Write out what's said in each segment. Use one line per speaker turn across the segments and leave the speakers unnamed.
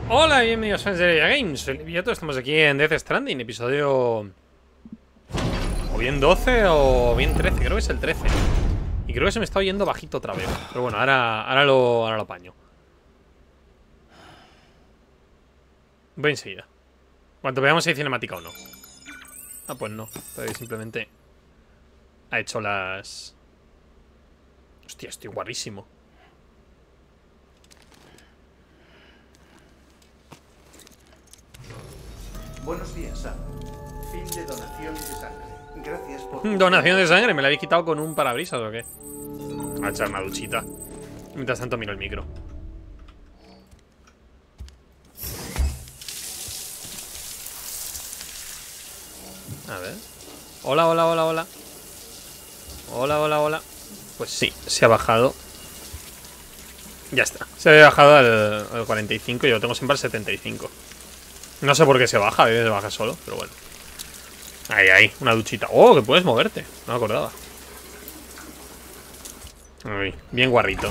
Hola, bienvenidos fans de Games, soy Vieto, estamos aquí en Death Stranding, episodio... O bien 12 o bien 13, creo que es el 13. Y creo que se me está oyendo bajito otra vez. Pero bueno, ahora lo apaño. Voy enseguida. Cuanto veamos si hay cinemática o no. Ah, pues no, pero simplemente ha hecho las... Hostia, estoy guarrísimo.
Buenos días, Sam. Fin de donación de sangre. Gracias por...
Donación de sangre, ¿me la habéis quitado con un parabrisas o qué? A echar una duchita. Mientras tanto miro el micro. A ver. Hola, hola, hola, hola. Hola, hola, hola. Pues sí, se ha bajado. Ya está. Se ha bajado al 45 y yo tengo siempre al 75. No sé por qué se baja, a veces se baja solo, pero bueno. Ahí, ahí, una duchita. Oh, que puedes moverte. No me acordaba. Uy, bien guarrito.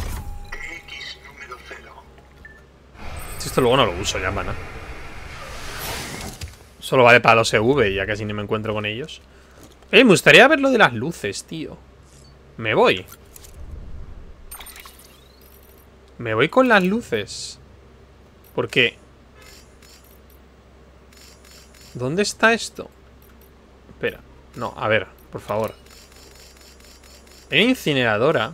Si esto luego no lo uso ya, mana. Solo vale para los EV y ya casi ni me encuentro con ellos. Me gustaría ver lo de las luces, tío. Me voy. Me voy con las luces. ¿Por qué? ¿Dónde está esto? Espera. No, a ver, por favor. Hay una incineradora.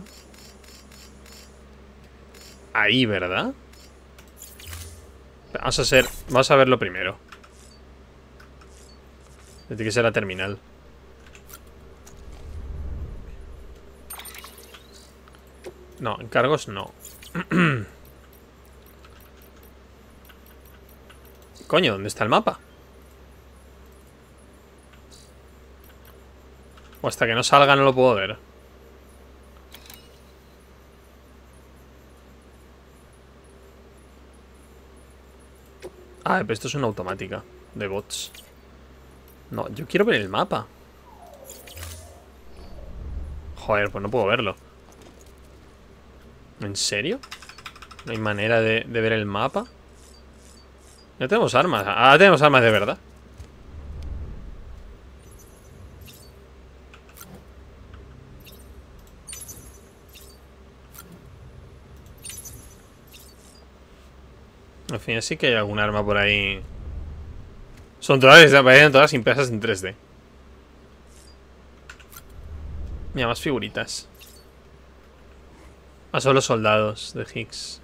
Ahí, ¿verdad? Vamos a verlo primero. Tiene que ser la terminal. No, encargos no. Coño, ¿dónde está el mapa? O hasta que no salga no lo puedo ver. Ah, pero esto es una automática de bots. No, yo quiero ver el mapa. Joder, pues no puedo verlo. ¿En serio? ¿No hay manera de ver el mapa? Ya tenemos armas. Ahora tenemos armas de verdad. Al final sí que hay algún arma por ahí. Parecen todas impresas en 3D. Mira, más figuritas. Ah, son los soldados de Higgs.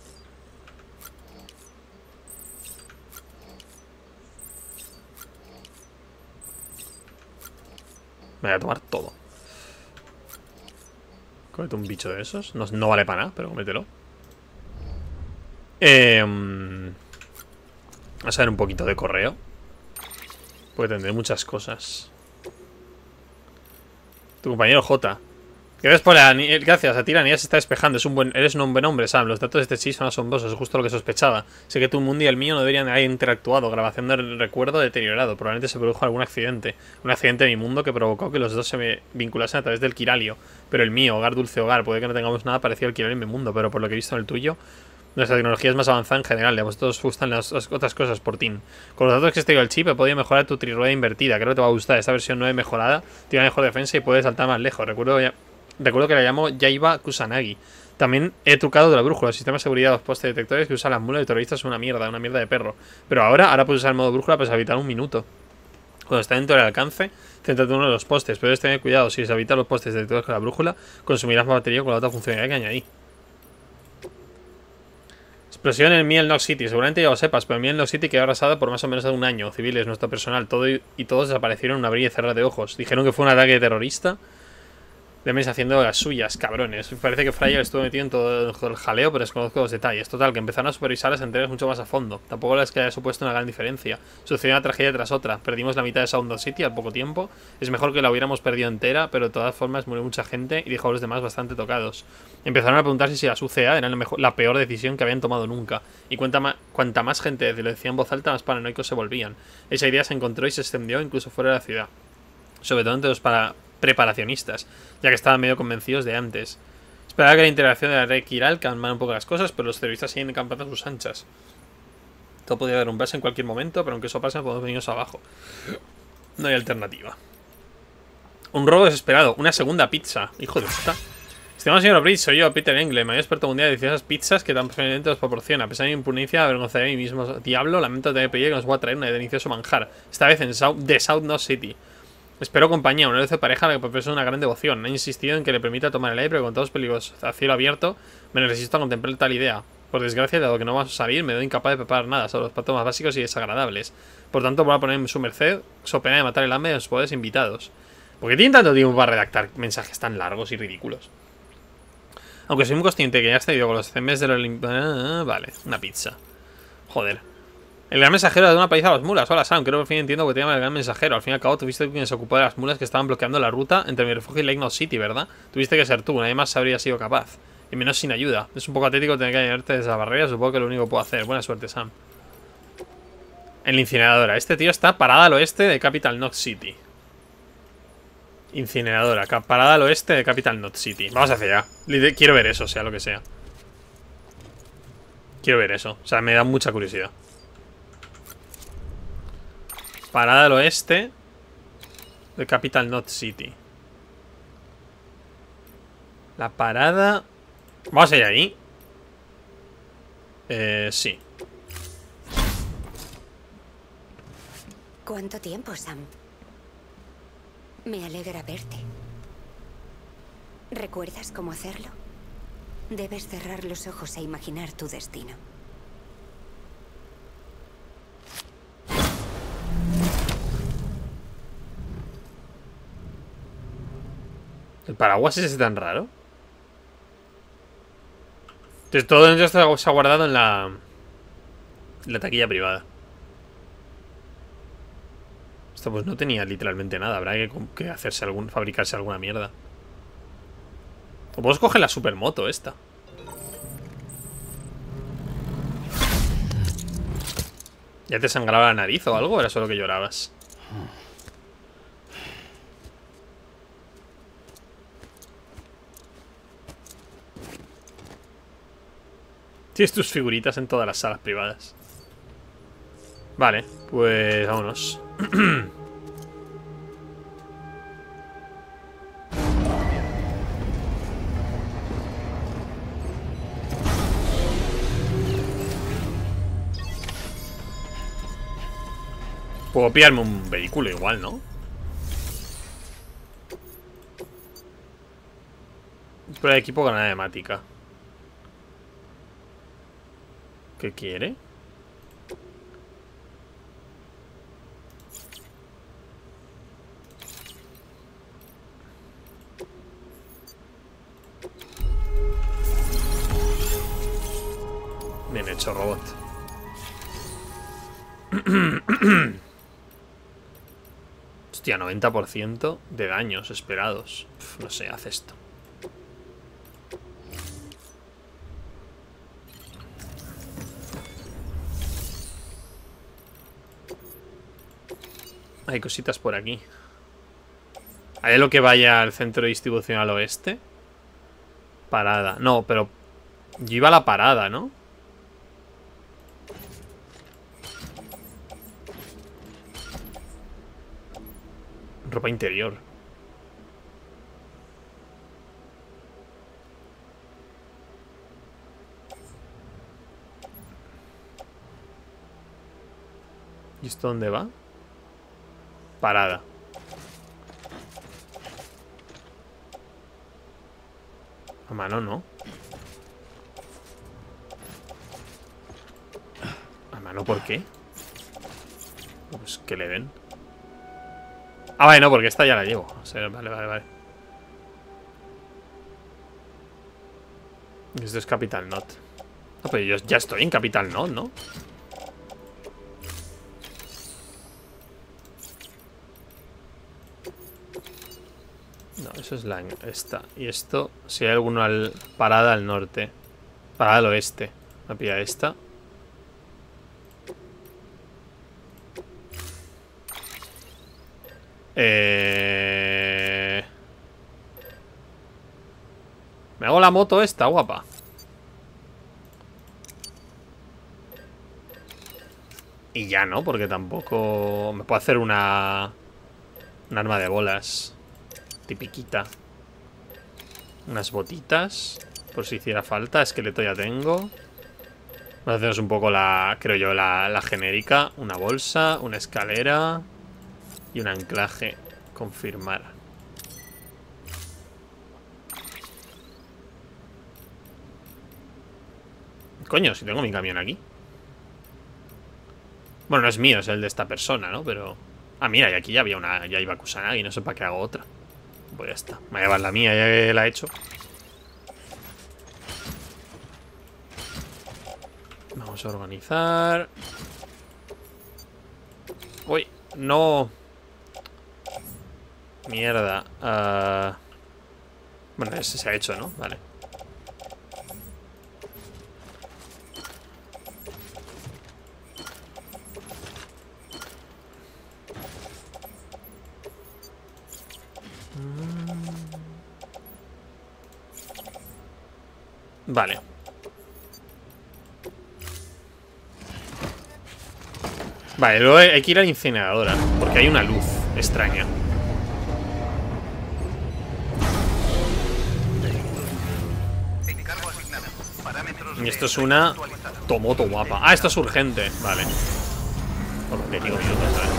Me voy a tomar todo. Cómete un bicho de esos. No, no vale para nada, pero cómetelo. Vamos a ver un poquito de correo. Porque tendré muchas cosas. Tu compañero J. Gracias, a ti la niña se está despejando. Eres un buen hombre, Sam. Los datos de este sí son asombrosos, es justo lo que sospechaba. Sé que tu mundo y el mío no deberían haber interactuado. Grabación del recuerdo deteriorado. Probablemente se produjo algún accidente. Un accidente de mi mundo que provocó que los dos se me vinculasen a través del Kiralio. Pero el mío, hogar, dulce hogar. Puede que no tengamos nada parecido al Kiralio en mi mundo, pero por lo que he visto en el tuyo, nuestra tecnología es más avanzada en general. A vosotros gustan las otras cosas por Tim. Con los datos que extraigo el chip he podido mejorar tu trirrueda invertida. Creo que te va a gustar. Esta versión 9 mejorada tiene mejor defensa y puede saltar más lejos. Recuerdo que la llamo Yaiba Kusanagi. También he trucado de la brújula. El sistema de seguridad de los postes detectores que usan las mulas de terroristas es una mierda de perro. Pero ahora puedes usar el modo brújula para evitar un minuto. Cuando está dentro del alcance, céntrate en uno de los postes. Pero debes tener cuidado. Si deshabitas los postes detectores con la brújula, consumirás más batería con la otra funcionalidad que añadí. Explosión en Miel Knox City. Seguramente ya lo sepas, pero Miel Knox City quedó arrasada por más o menos un año. Civiles, nuestro personal, todos desaparecieron en un abrir y cerrar de ojos. Dijeron que fue un ataque terrorista. Demes haciendo las suyas, cabrones. Parece que Fryer estuvo metido en todo el jaleo, pero desconozco los detalles. Total, que empezaron a supervisar las entregas mucho más a fondo. Tampoco es que haya supuesto una gran diferencia. Sucedió una tragedia tras otra. Perdimos la mitad de Sound City al poco tiempo. Es mejor que la hubiéramos perdido entera, pero de todas formas murió mucha gente y dejó a los demás bastante tocados. Empezaron a preguntarse si las UCA eran la peor decisión que habían tomado nunca. Y cuanta más gente lo decía en voz alta, más paranoicos se volvían. Esa idea se encontró y se extendió incluso fuera de la ciudad. Sobre todo entre los preparacionistas, ya que estaban medio convencidos de antes. Esperaba que la integración de la red Kiral calmara un poco las cosas, pero los terroristas siguen encampando a sus anchas. Todo podría derrumbarse en cualquier momento, pero aunque eso pase, podemos venirnos abajo. No hay alternativa. Un robo desesperado. Una segunda pizza. Hijo de puta. Estimado señor Bridge, soy yo, Peter Engle, mayor experto mundial de deliciosas pizzas que tan preferentemente os proporciona. A pesar de mi imprudencia, avergonzaré a mí mismo. Diablo, lamento tener que pedir que nos voy a traer un delicioso manjar. Esta vez en South North City. Espero compañía, una vez de pareja a la que profeso una gran devoción. He insistido en que le permita tomar el aire, pero con todos los peligros a cielo abierto, me resisto a contemplar tal idea. Por desgracia, dado que no vamos a salir, me doy incapaz de preparar nada, solo los platos más básicos y desagradables. Por tanto, voy a poner en su merced, so pena de matar el hambre de los poderes invitados. ¿Por qué tienen tanto tiempo para redactar mensajes tan largos y ridículos? Aunque soy muy consciente que ya está ido con los CMs de los... Vale, una pizza. Joder. El gran mensajero da una paliza a las mulas. Hola Sam, creo que por fin entiendo que te llama el gran mensajero. Al fin y al cabo tuviste quien se ocupó de las mulas que estaban bloqueando la ruta entre mi refugio y Lake North City, ¿verdad? Tuviste que ser tú, nadie más habría sido capaz. Y menos sin ayuda. Es un poco atético tener que ayudarte desde la barrera, supongo que lo único que puedo hacer. Buena suerte, Sam. En la incineradora. Este tío está parada al oeste de Capital Knot City. Incineradora, parada al oeste de Capital Knot City. Vamos hacia allá. Quiero ver eso, sea lo que sea. Quiero ver eso. O sea, me da mucha curiosidad. Parada al oeste de Capital Knot City. La parada... Vamos a ir ahí. Sí.
¿Cuánto tiempo, Sam? Me alegra verte. ¿Recuerdas cómo hacerlo? Debes cerrar los ojos e imaginar tu destino.
¿El paraguas ese tan raro? Entonces todo esto se ha guardado en la taquilla privada. Esto pues no tenía literalmente nada. Habrá que hacerse fabricarse alguna mierda. O podemos coger la supermoto esta. ¿Ya te sangraba la nariz o algo? ¿O era solo que llorabas? Tienes tus figuritas en todas las salas privadas. Vale, pues vámonos. Puedo pillarme un vehículo igual, ¿no? Prueba de equipo granada hemática. ¿Qué quiere? Bien hecho, robot. Hostia, 90% de daños esperados. No sé, haz esto. Hay cositas por aquí. ¿Hay lo que vaya al centro de distribución al oeste? Parada. No, pero yo iba a la parada, ¿no? Ropa interior. ¿Y esto dónde va? Parada. A mano no. ¿A mano por qué? Pues que le den. Ah, vale, no, porque esta ya la llevo. O sea, vale, vale, vale. Esto es Capital Knot. Ah, pero yo ya estoy en Capital Knot, ¿no? No, eso es esta. Y esto, si hay alguno parada al norte. Parada al oeste. Voy a pillar esta. Me hago la moto esta, guapa. Y ya no, porque tampoco... Me puedo hacer una... Un arma de bolas. Tipiquita. Unas botitas. Por si hiciera falta. Esqueleto ya tengo. Vamos a hacernos un poco la... Creo yo, la genérica. Una bolsa, una escalera. Y un anclaje. Confirmar. Coño, si tengo mi camión aquí. Bueno, no es mío, es el de esta persona, ¿no? Pero... Ah, mira, y aquí ya había una... Ya iba Kusanagi, no sé para qué hago otra. Pues ya está. Me voy a llevar la mía, ya que la he hecho. Vamos a organizar. Uy, no. Mierda. Bueno, ese se ha hecho, ¿no? Vale. Vale. Vale, luego hay que ir a la incineradora, porque hay una luz extraña. Y esto es una Tomoto guapa. Ah, esto es urgente. Vale. Por lo que digo minutos, ¿sabes?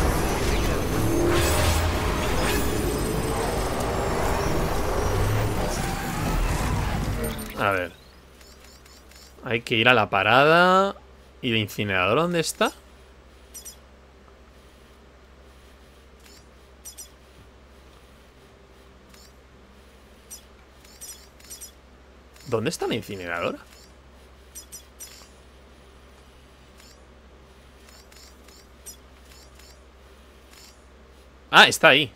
A ver. Hay que ir a la parada. ¿Y el incinerador dónde está? ¿Dónde está la incineradora? Ah, está ahí.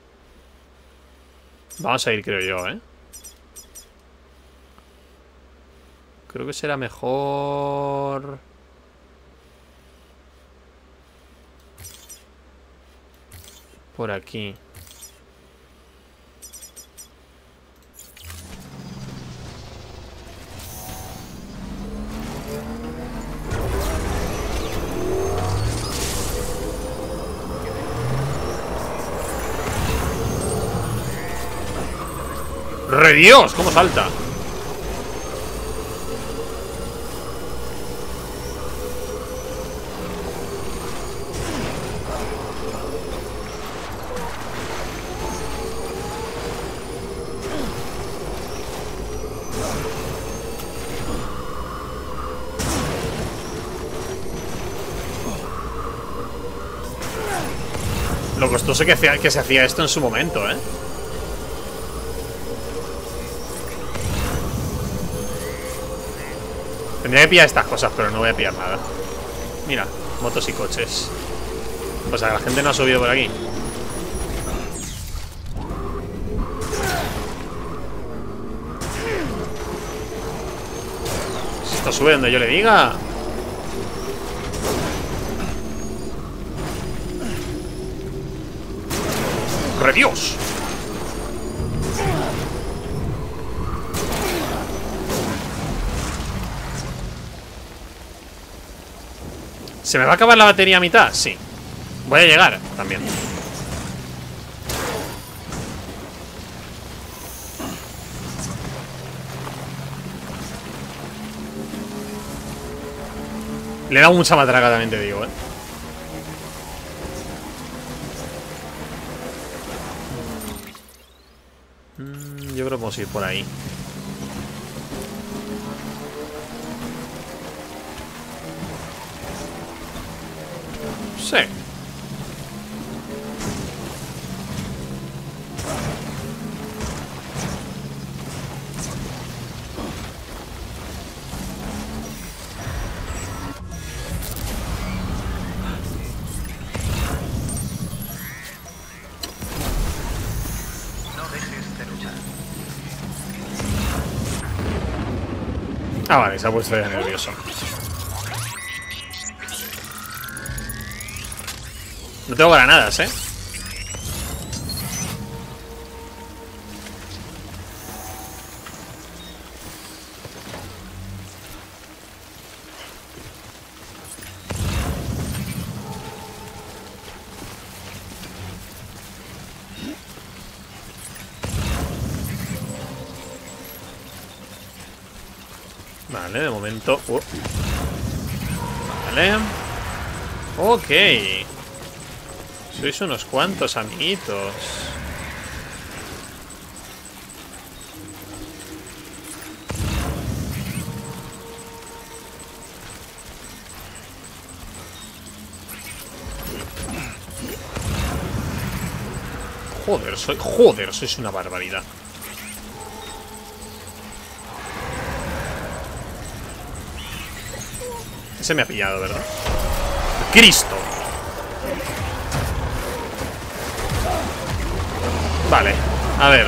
Vamos a ir, creo yo, ¿eh? Creo que será mejor... Por aquí. ¡Re Dios! ¿Cómo salta? Lo costoso que se hacía esto en su momento, ¿eh? Tendría que pillar estas cosas, pero no voy a pillar nada. Mira, motos y coches. Pues la gente no ha subido por aquí. Si esto sube donde yo le diga. ¡Re Dios! ¿Se me va a acabar la batería a mitad? Sí. Voy a llegar también. Le he dado mucha matraca, también te digo, ¿eh? Yo creo que vamos a ir por ahí. Sí. Ah, vale, se ha puesto ya nervioso. No tengo granadas, ¿eh? Vale, de momento... Vale. Ok. Sois unos cuantos, amiguitos. Joder, sois una barbaridad. Ese me ha pillado, ¿verdad? ¡Cristo! Vale, a ver.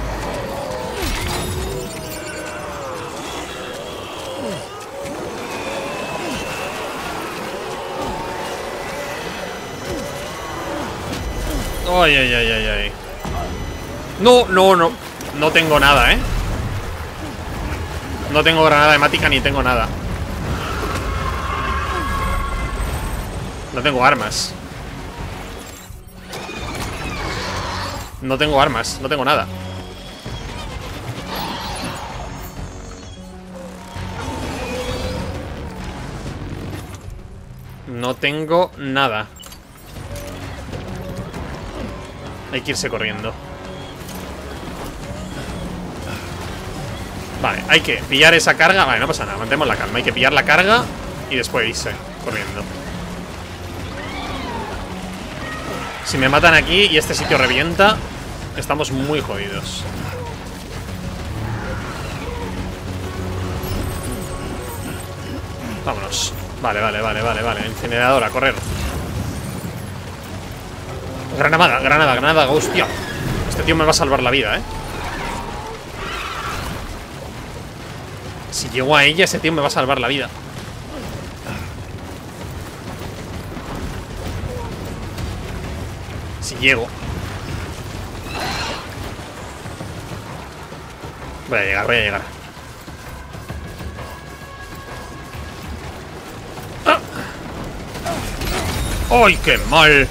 Ay, ay, ay, ay, ay. No, no, no. No tengo nada, ¿eh? No tengo granada hemática ni tengo nada. No tengo armas. No tengo armas, no tengo nada. No tengo nada. Hay que irse corriendo. Vale, hay que pillar esa carga. Vale, no pasa nada, mantemos la calma. Hay que pillar la carga y después irse corriendo. Si me matan aquí y este sitio revienta, estamos muy jodidos. Vámonos. Vale, vale, vale, vale, vale. Incineradora, a correr. Granada, granada, granada. Hostia. Este tío me va a salvar la vida, ¿eh? Si llego a ella, ese tío me va a salvar la vida. Si llego. Voy a llegar, voy a llegar. ¡Ah! ¡Ay, qué mal!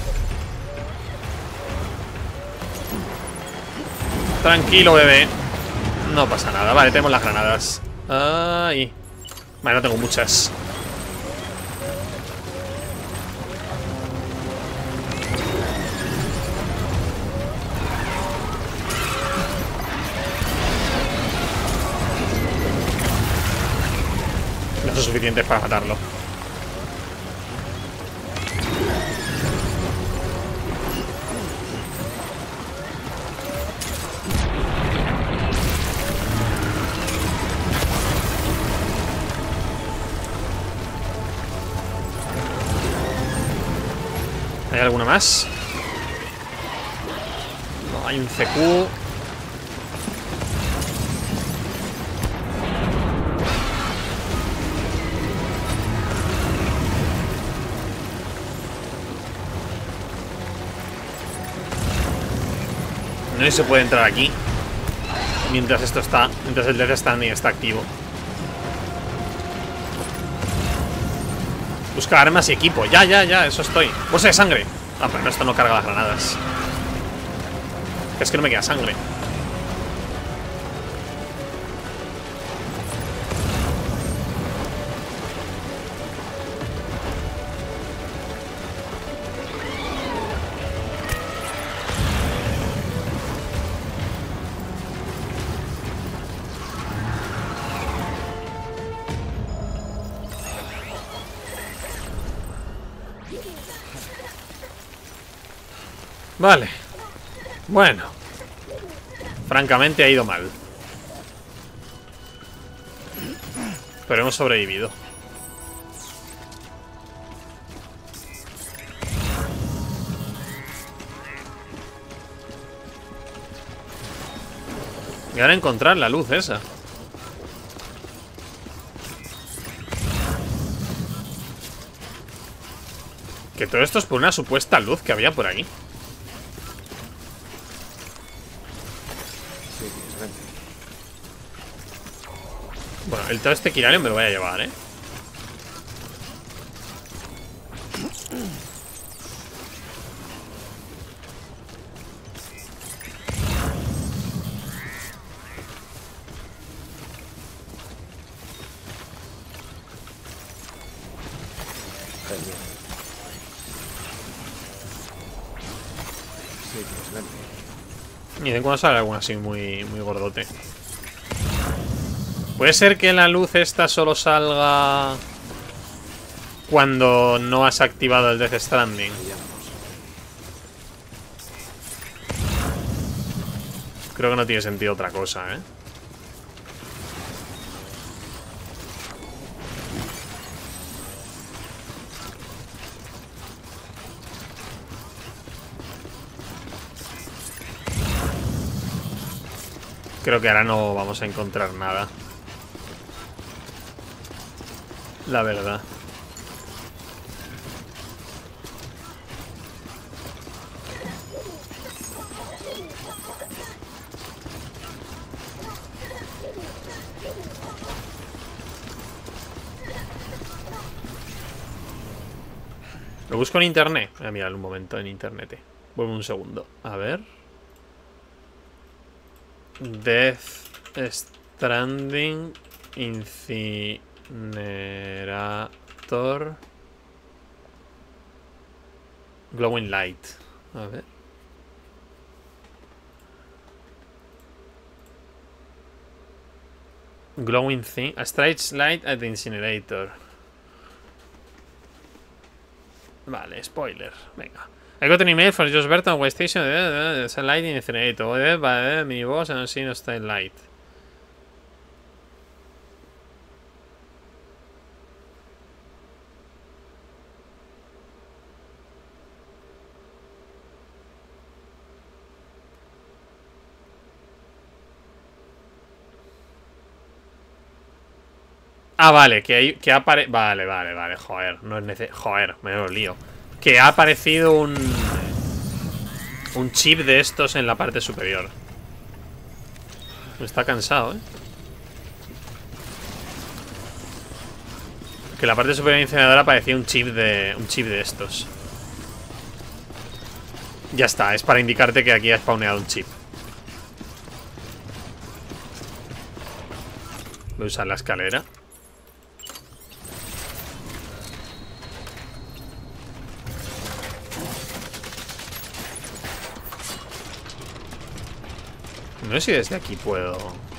Tranquilo, bebé. No pasa nada. Vale, tenemos las granadas. Ay. Vale, no tengo muchas. No son suficientes para matarlo. ¿Hay alguna más? No, hay un CQ. No se puede entrar aquí mientras esto está, mientras el Death Stranding está activo. Busca armas y equipo. Ya, ya, ya, eso estoy. Bolsa de sangre. Ah, pero no, esto no carga las granadas. Es que no me queda sangre. Vale. Bueno. Francamente ha ido mal. Pero hemos sobrevivido. Y ahora encontrar la luz esa. Que todo esto es por una supuesta luz que había por aquí. Bueno, el todo este Kirario me lo voy a llevar, ¿eh?
Genial. Sí, excelente.
Y de vez en cuando sale alguno así muy gordote. Puede ser que la luz esta solo salga cuando no has activado el Death Stranding. Creo que no tiene sentido otra cosa, ¿eh? Creo que ahora no vamos a encontrar nada. La verdad. Lo busco en internet. Voy a mirar un momento en internet. Vuelvo un segundo. A ver. Death Stranding Incinerator Glowing Light. A ver. Glowing thing. A strikes light at the incinerator. Vale, spoiler. Venga. I got an email from Josh Burton on Station. There's a light in the incinerator. Mini boss and see no style light. Ah, vale, que vale, joder, no es necesario. Joder, me lo lío. Que ha aparecido un chip de estos en la parte superior. Está cansado, ¿eh? Que en la parte superior del incinerador aparecía un chip de estos. Ya está, es para indicarte que aquí ha spawneado un chip. Voy a usar la escalera. No sé si desde aquí puedo...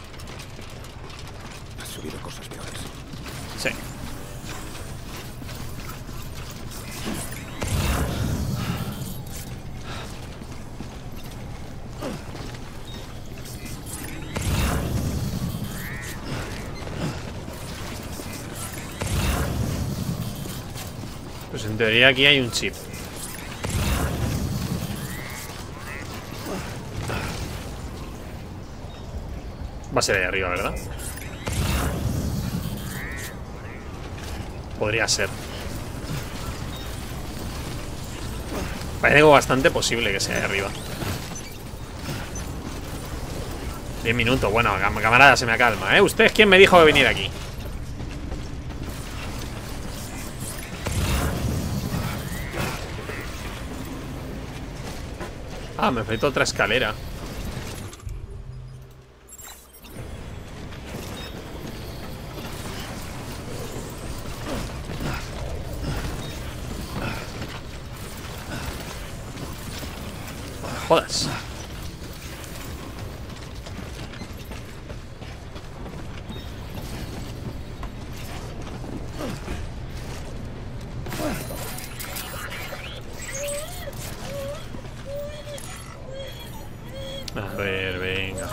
Has subido cosas peores.
Sí. Pues en teoría aquí hay un chip. Va a ser ahí arriba, ¿verdad? Podría ser. Parece bastante posible que sea ahí arriba. 10 minutos. Bueno, camarada, se me calma, ¿eh? ¿Usted es quien me dijo de venir aquí? Ah, me falta otra escalera. Jodas. A ver, venga.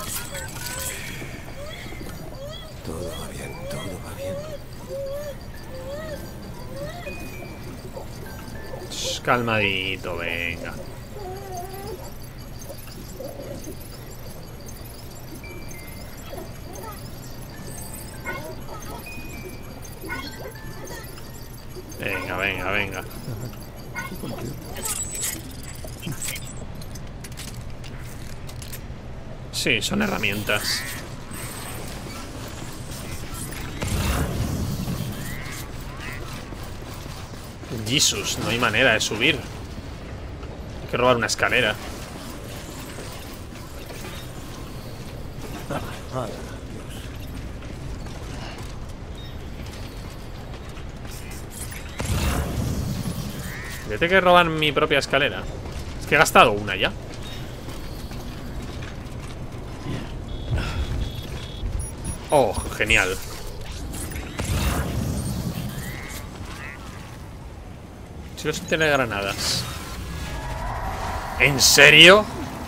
Todo va bien, todo va bien.
Calmadito, venga. Venga, venga, venga. Sí, son herramientas. Jesus, no hay manera de subir. Hay que robar una escalera. Yo tengo que robar mi propia escalera. Es que he gastado una ya. Oh, genial. Sigo sin tener granadas. ¿En serio?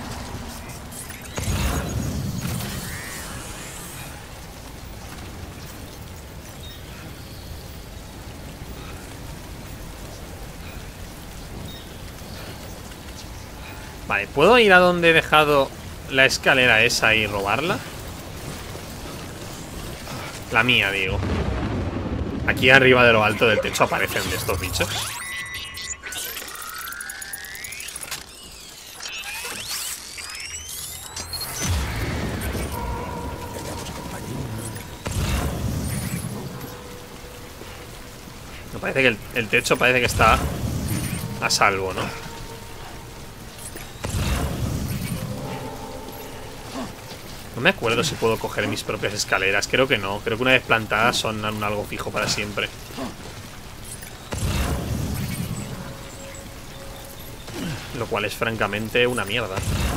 Vale, ¿puedo ir a donde he dejado la escalera esa y robarla? La mía, digo. Aquí arriba de lo alto del techo aparecen de estos bichos. Me parece que el techo parece que está a salvo, ¿no? No me acuerdo si puedo coger mis propias escaleras. Creo que no. Creo que una vez plantadas son algo fijo para siempre. Lo cual es francamente una mierda.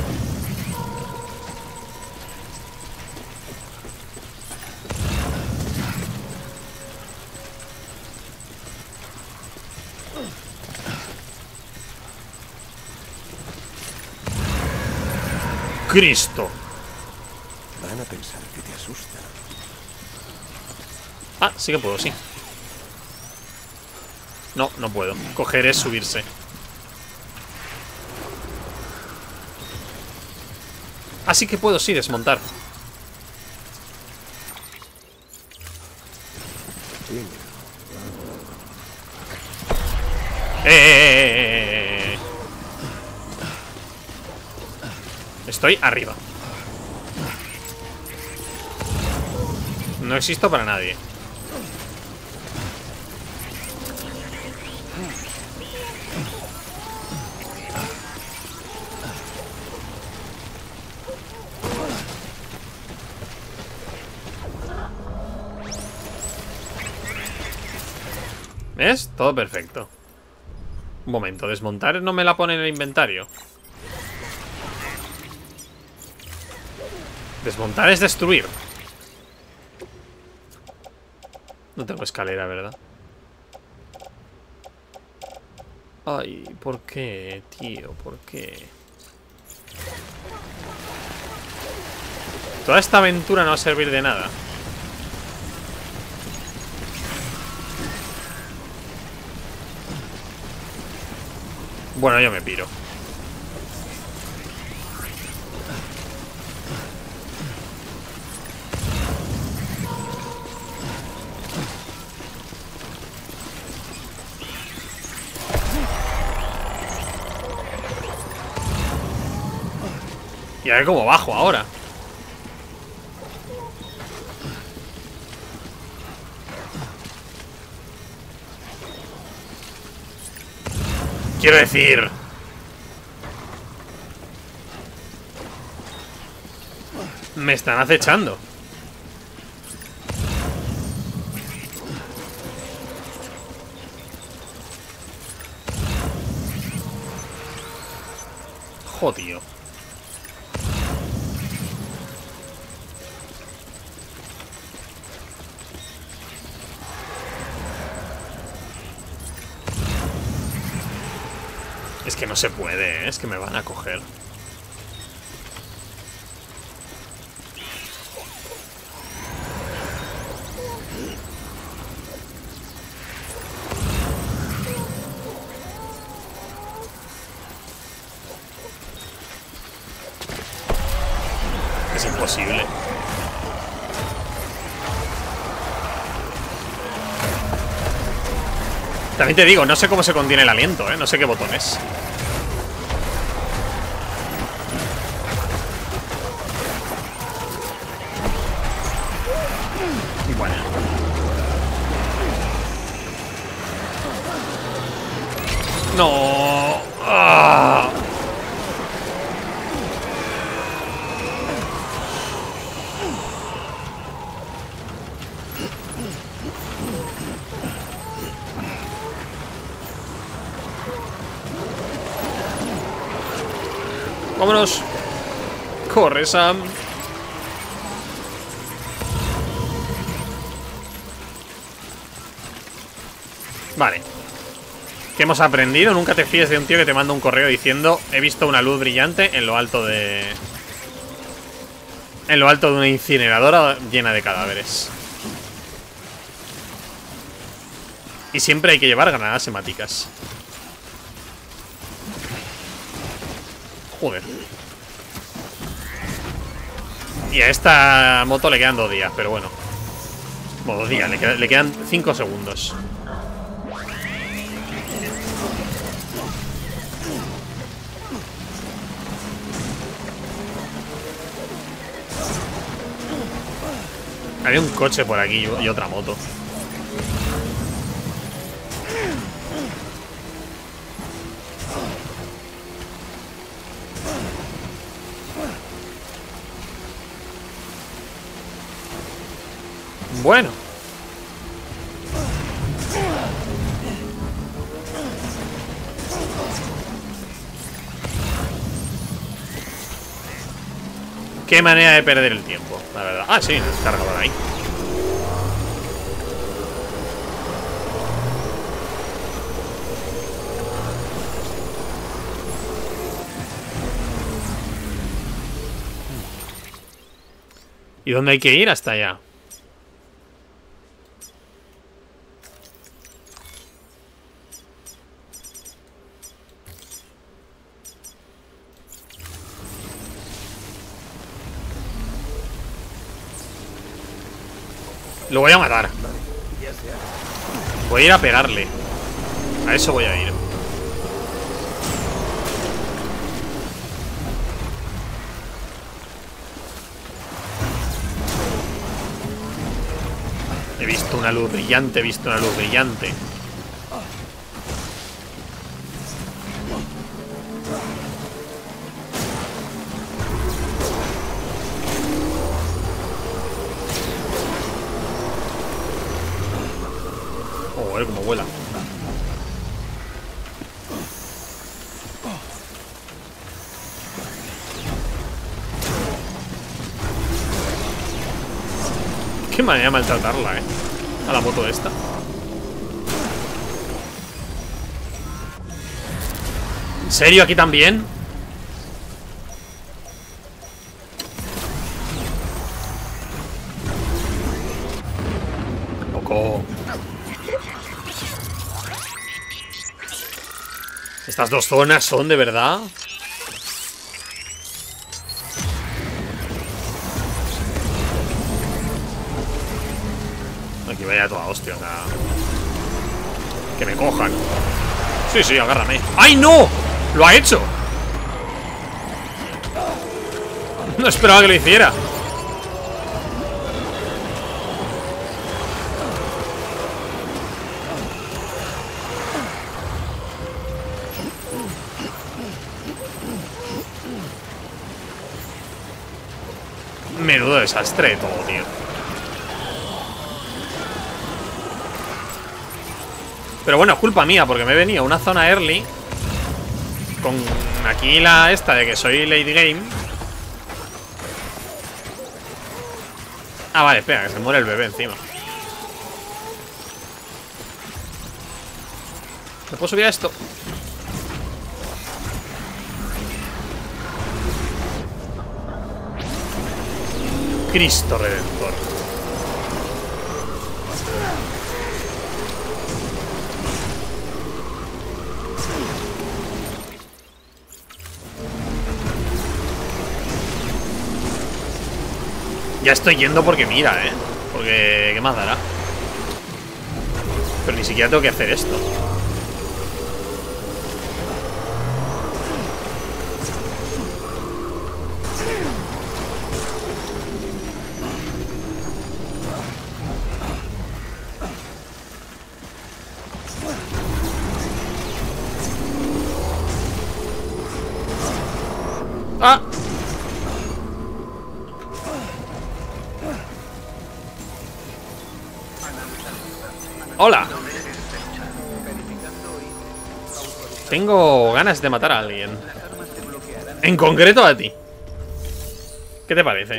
¡Cristo!
Van a pensar que te asusta.
Ah, sí que puedo, sí. No, no puedo. Coger es subirse. Ah, sí que puedo, sí, desmontar. Estoy arriba. No existo para nadie. ¿Ves? Todo perfecto. Un momento, desmontar no me la pone en el inventario. Desmontar es destruir. No tengo escalera, ¿verdad? Ay, ¿por qué, tío? ¿Por qué? Toda esta aventura no va a servir de nada. Bueno, yo me piro. Y a ver cómo bajo ahora. Quiero decir... Me están acechando. Jodido. Es que no se puede, ¿eh? Es que me van a coger. Es imposible. También te digo, no sé cómo se contiene el aliento, ¿eh? No sé qué botones. Bueno. No. ¡Ah! Vámonos. Corre, Sam. Vale. ¿Qué hemos aprendido? Nunca te fíes de un tío que te manda un correo diciendo: he visto una luz brillante en lo alto de... En lo alto de una incineradora llena de cadáveres. Y siempre hay que llevar granadas hemáticas. Joder. Y a esta moto le quedan 2 días, pero bueno. Bueno, 2 días, le quedan 5 segundos. Había un coche por aquí y otra moto. Bueno. Qué manera de perder el tiempo, la verdad. Ah, sí, nos carga por ahí. ¿Y dónde hay que ir? Hasta allá. Lo voy a matar. Voy a ir a pegarle. A eso voy a ir. He visto una luz brillante, he visto una luz brillante. Oh, a ver cómo vuela. Qué manera de maltratarla, a la moto esta. ¿En serio? ¿Aquí también? Loco. ¿Estas 2 zonas son de verdad? Aquí vaya toda hostia, o sea... Que me cojan. Sí, sí, agárrame. ¡Ay, no! ¡Lo ha hecho! No esperaba que lo hiciera. Menudo desastre de todo, tío. Pero bueno, es culpa mía, porque me he venido a una zona early con aquí la esta de que soy late game. Ah, vale, espera, que se muere el bebé encima. ¿Me puedo subir a esto? Cristo Redentor. Ya estoy yendo porque mira, porque ¿qué más dará? Pero ni siquiera tengo que hacer esto. ¡Ah! ¡Hola! Tengo ganas de matar a alguien. En concreto a ti. ¿Qué te parece?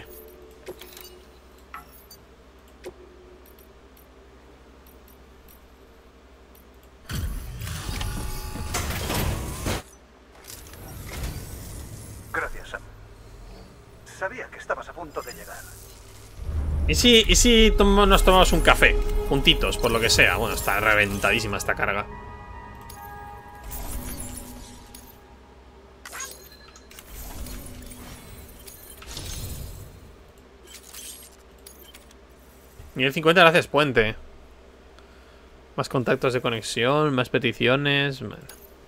Gracias, Sam. Sabía que estabas a punto de llegar.
¿Y si nos tomamos un café? Juntitos, por lo que sea. Bueno, está reventadísima esta carga. Nivel 50, gracias, puente. Más contactos de conexión, más peticiones. Bueno.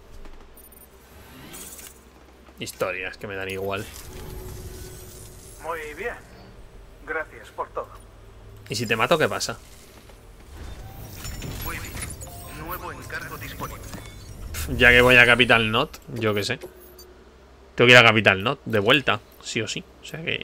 Historias que me dan igual.
Muy bien. Gracias por todo.
¿Y si te mato, qué pasa?
Muy bien. Nuevo encargo disponible.
Ya que voy a Capital Knot, yo qué sé. Tengo que ir a Capital Knot de vuelta, sí o sí. O sea que...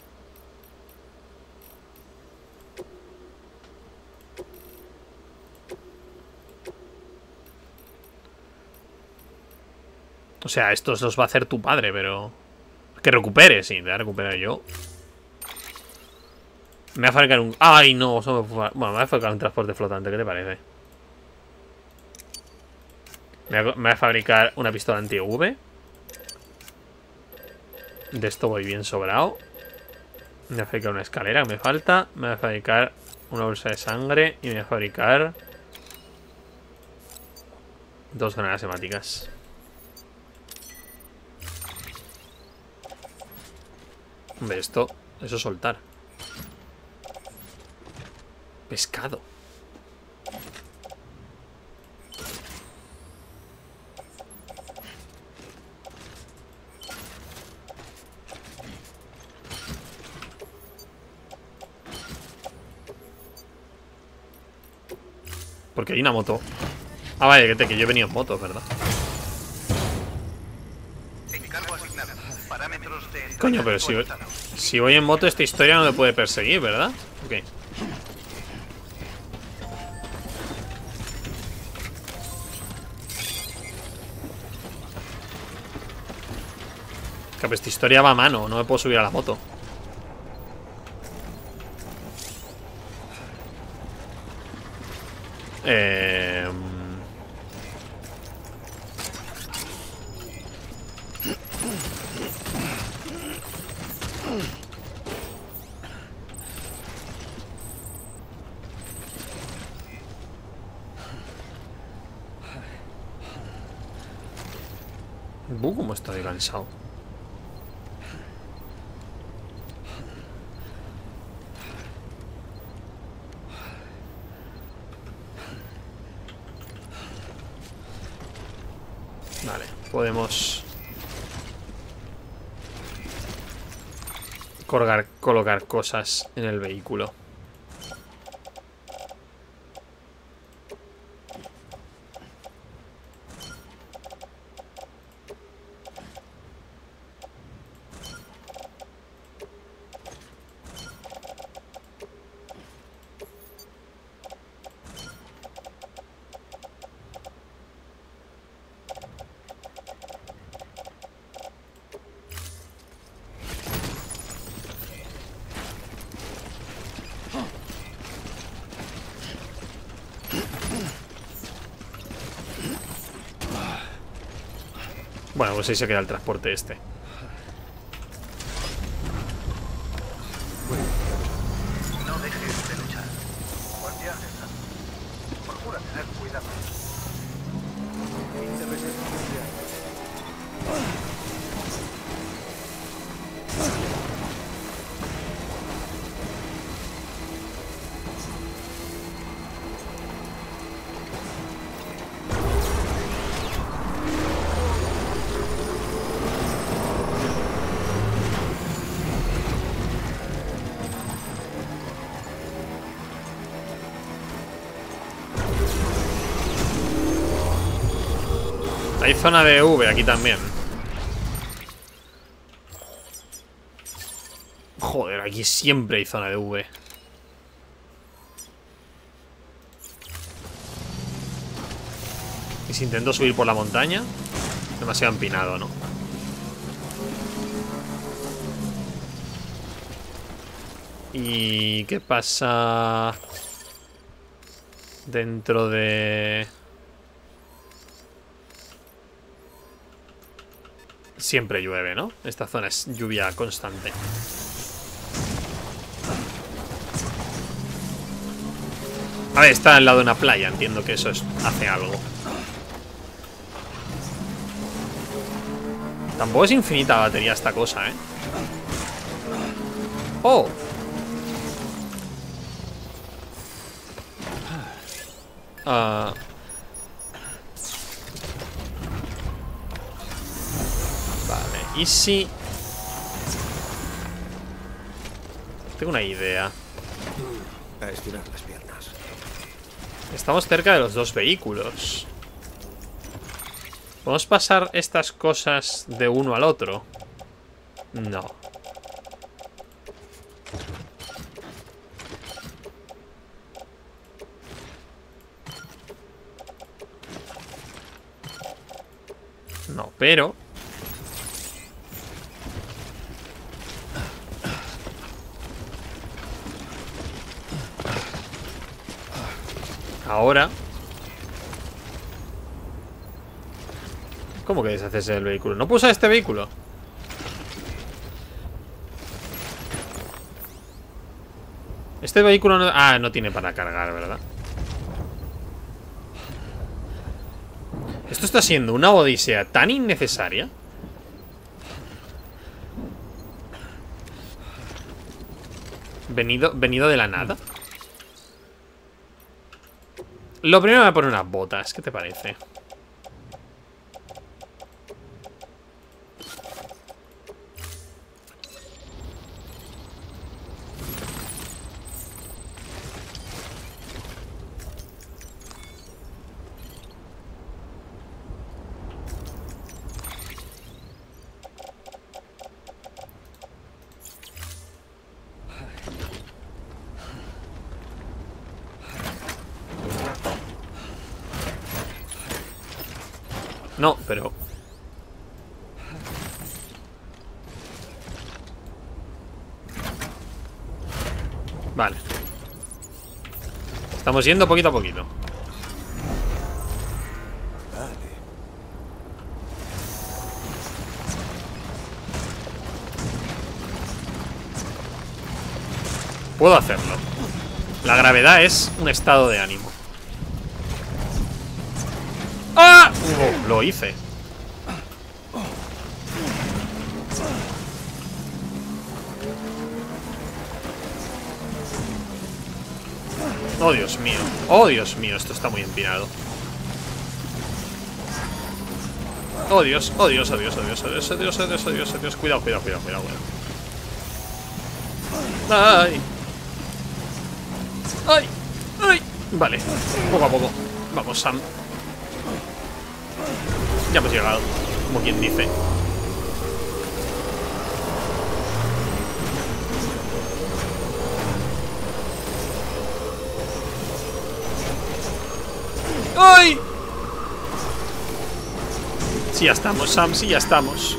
O sea, estos los va a hacer tu padre, pero... Que recupere, sí, te voy a recuperar yo. Me voy a fabricar un... ¡Ay, no! Bueno, me voy a fabricar un transporte flotante, ¿qué te parece? Me voy a fabricar una pistola anti-UV. De esto voy bien sobrado. Me voy a fabricar una escalera que me falta. Me voy a fabricar una bolsa de sangre. Y me voy a fabricar... 2 granadas hemáticas. Hombre, esto... Eso es soltar. Pescado. Porque hay una moto. Ah, vale, que yo he venido en moto, ¿verdad?
Encargo asignado. Parámetros de...
Coño, pero si voy en moto, esta historia no me puede perseguir, ¿verdad? Ok. Esta historia va a mano, no me puedo subir a la moto. Cómo estoy cansado. Vale, podemos colocar cosas en el vehículo. Bueno, pues ahí se queda el transporte este.
No dejes de luchar. Buen viaje, Sam. Procura tener cuidado.
Hay zona de V aquí también. Joder, aquí siempre hay zona de V. Y si intento subir por la montaña, demasiado empinado, ¿no? ¿Y qué pasa dentro de...? Siempre llueve, ¿no? Esta zona es lluvia constante. A ver, está al lado de una playa. Entiendo que eso hace algo. Tampoco es infinita batería esta cosa, ¿eh? ¡Oh! Vale, y si... Tengo una idea.
A estirar las piernas.
Estamos cerca de los dos vehículos. ¿Podemos pasar estas cosas de uno al otro? No. No, pero... Ahora... ¿Cómo que deshacerse del vehículo? ¿No puedo usar este vehículo? Este vehículo no... Ah, no tiene para cargar, ¿verdad? Esto está siendo una odisea tan innecesaria. Venido de la nada. Lo primero me voy a poner unas botas. ¿Qué te parece? No, pero... Vale. Estamos yendo poquito a poquito.
Vale.
Puedo hacerlo. La gravedad es un estado de ánimo. ¡Ah! Lo hice. Oh, Dios mío. Oh, Dios mío. Esto está muy empinado. Oh, Dios. Oh, Dios. Oh, Dios. Oh, Dios. Oh, Dios. Oh, Dios. Oh, Dios. Oh, Dios. Oh, Dios. Cuidado, cuidado, cuidado, cuidado. ¡Ay! ¡Ay! ¡Ay! Vale. Poco a poco. Vamos, Sam. Ya hemos llegado, como quien dice. ¡Ay! Sí, ya estamos, Sam, sí, ya estamos.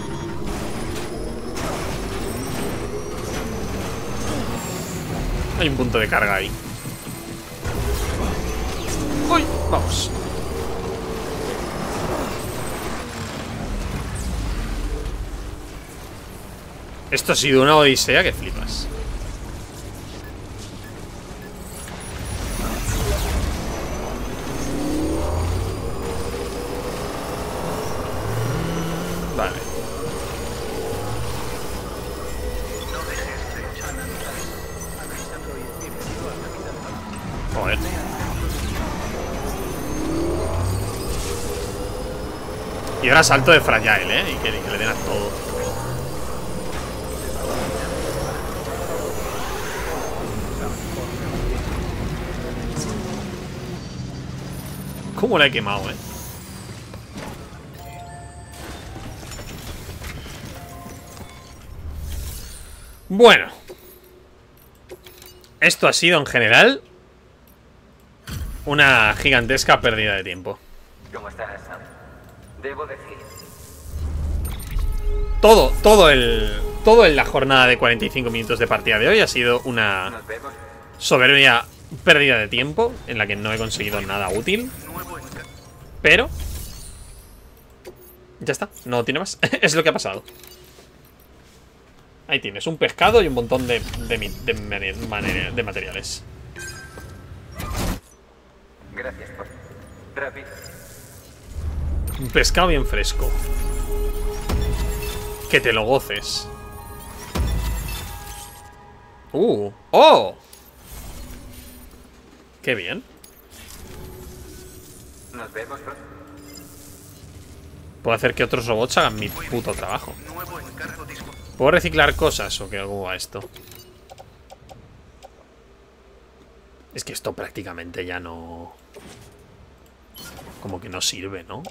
Hay un punto de carga ahí. ¡Uy! Vamos. Esto ha sido una odisea que flipas. Vale. Joder. Y ahora salto de Fragile, ¿eh? Y que le den a todo. ¿Cómo la he quemado, eh? Bueno. Esto ha sido, en general, una gigantesca pérdida de tiempo.
¿Cómo estás, Sam? Debo decir...
Todo el todo en la jornada de 45 minutos de partida de hoy ha sido una soberbia pérdida de tiempo en la que no he conseguido nada útil. Pero ya está, no tiene más. Es lo que ha pasado. Ahí tienes, un pescado y un montón de materiales.
Gracias, rápido.
Un pescado bien fresco. Que te lo goces. ¡Oh! ¡Qué bien!
Nos vemos pronto.
Puedo hacer que otros robots hagan mi puto trabajo.
Nuevo encargo disponible.
¿Puedo reciclar cosas o qué hago a esto? Es que esto prácticamente ya no... Como que no sirve, ¿no?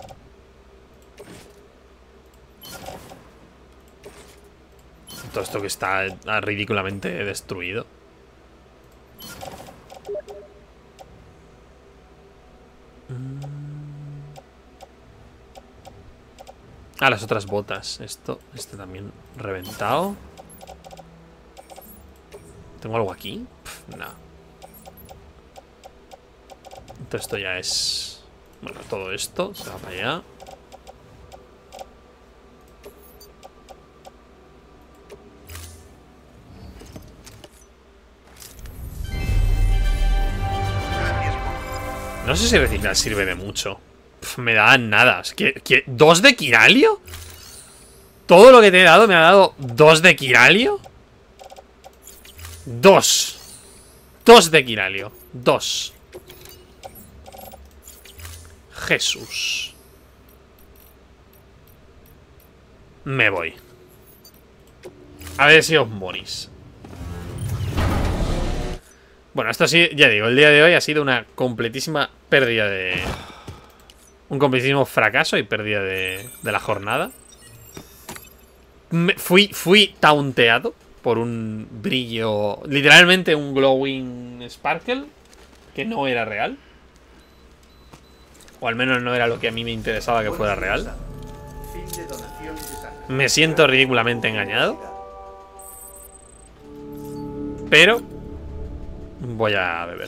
Todo esto que está ridículamente destruido. Ah, las otras botas. Este también reventado. ¿Tengo algo aquí? No. Todo esto ya es... Bueno, todo esto se va para allá. No sé si reciclar sirve de mucho. Me dan nada. ¿Qué? ¿2 de Kiralio? ¿Todo lo que te he dado me ha dado 2 de Kiralio? 2 de Kiralio. 2. Jesús. Me voy. A ver si os morís. Bueno, esto sí, ya digo, el día de hoy ha sido una completísima pérdida de... Un completísimo fracaso y pérdida de la jornada. Fui taunteado por un brillo... Literalmente un glowing sparkle que no era real. O al menos no era lo que a mí me interesaba que fuera real. Me siento ridículamente engañado. Pero voy a beber.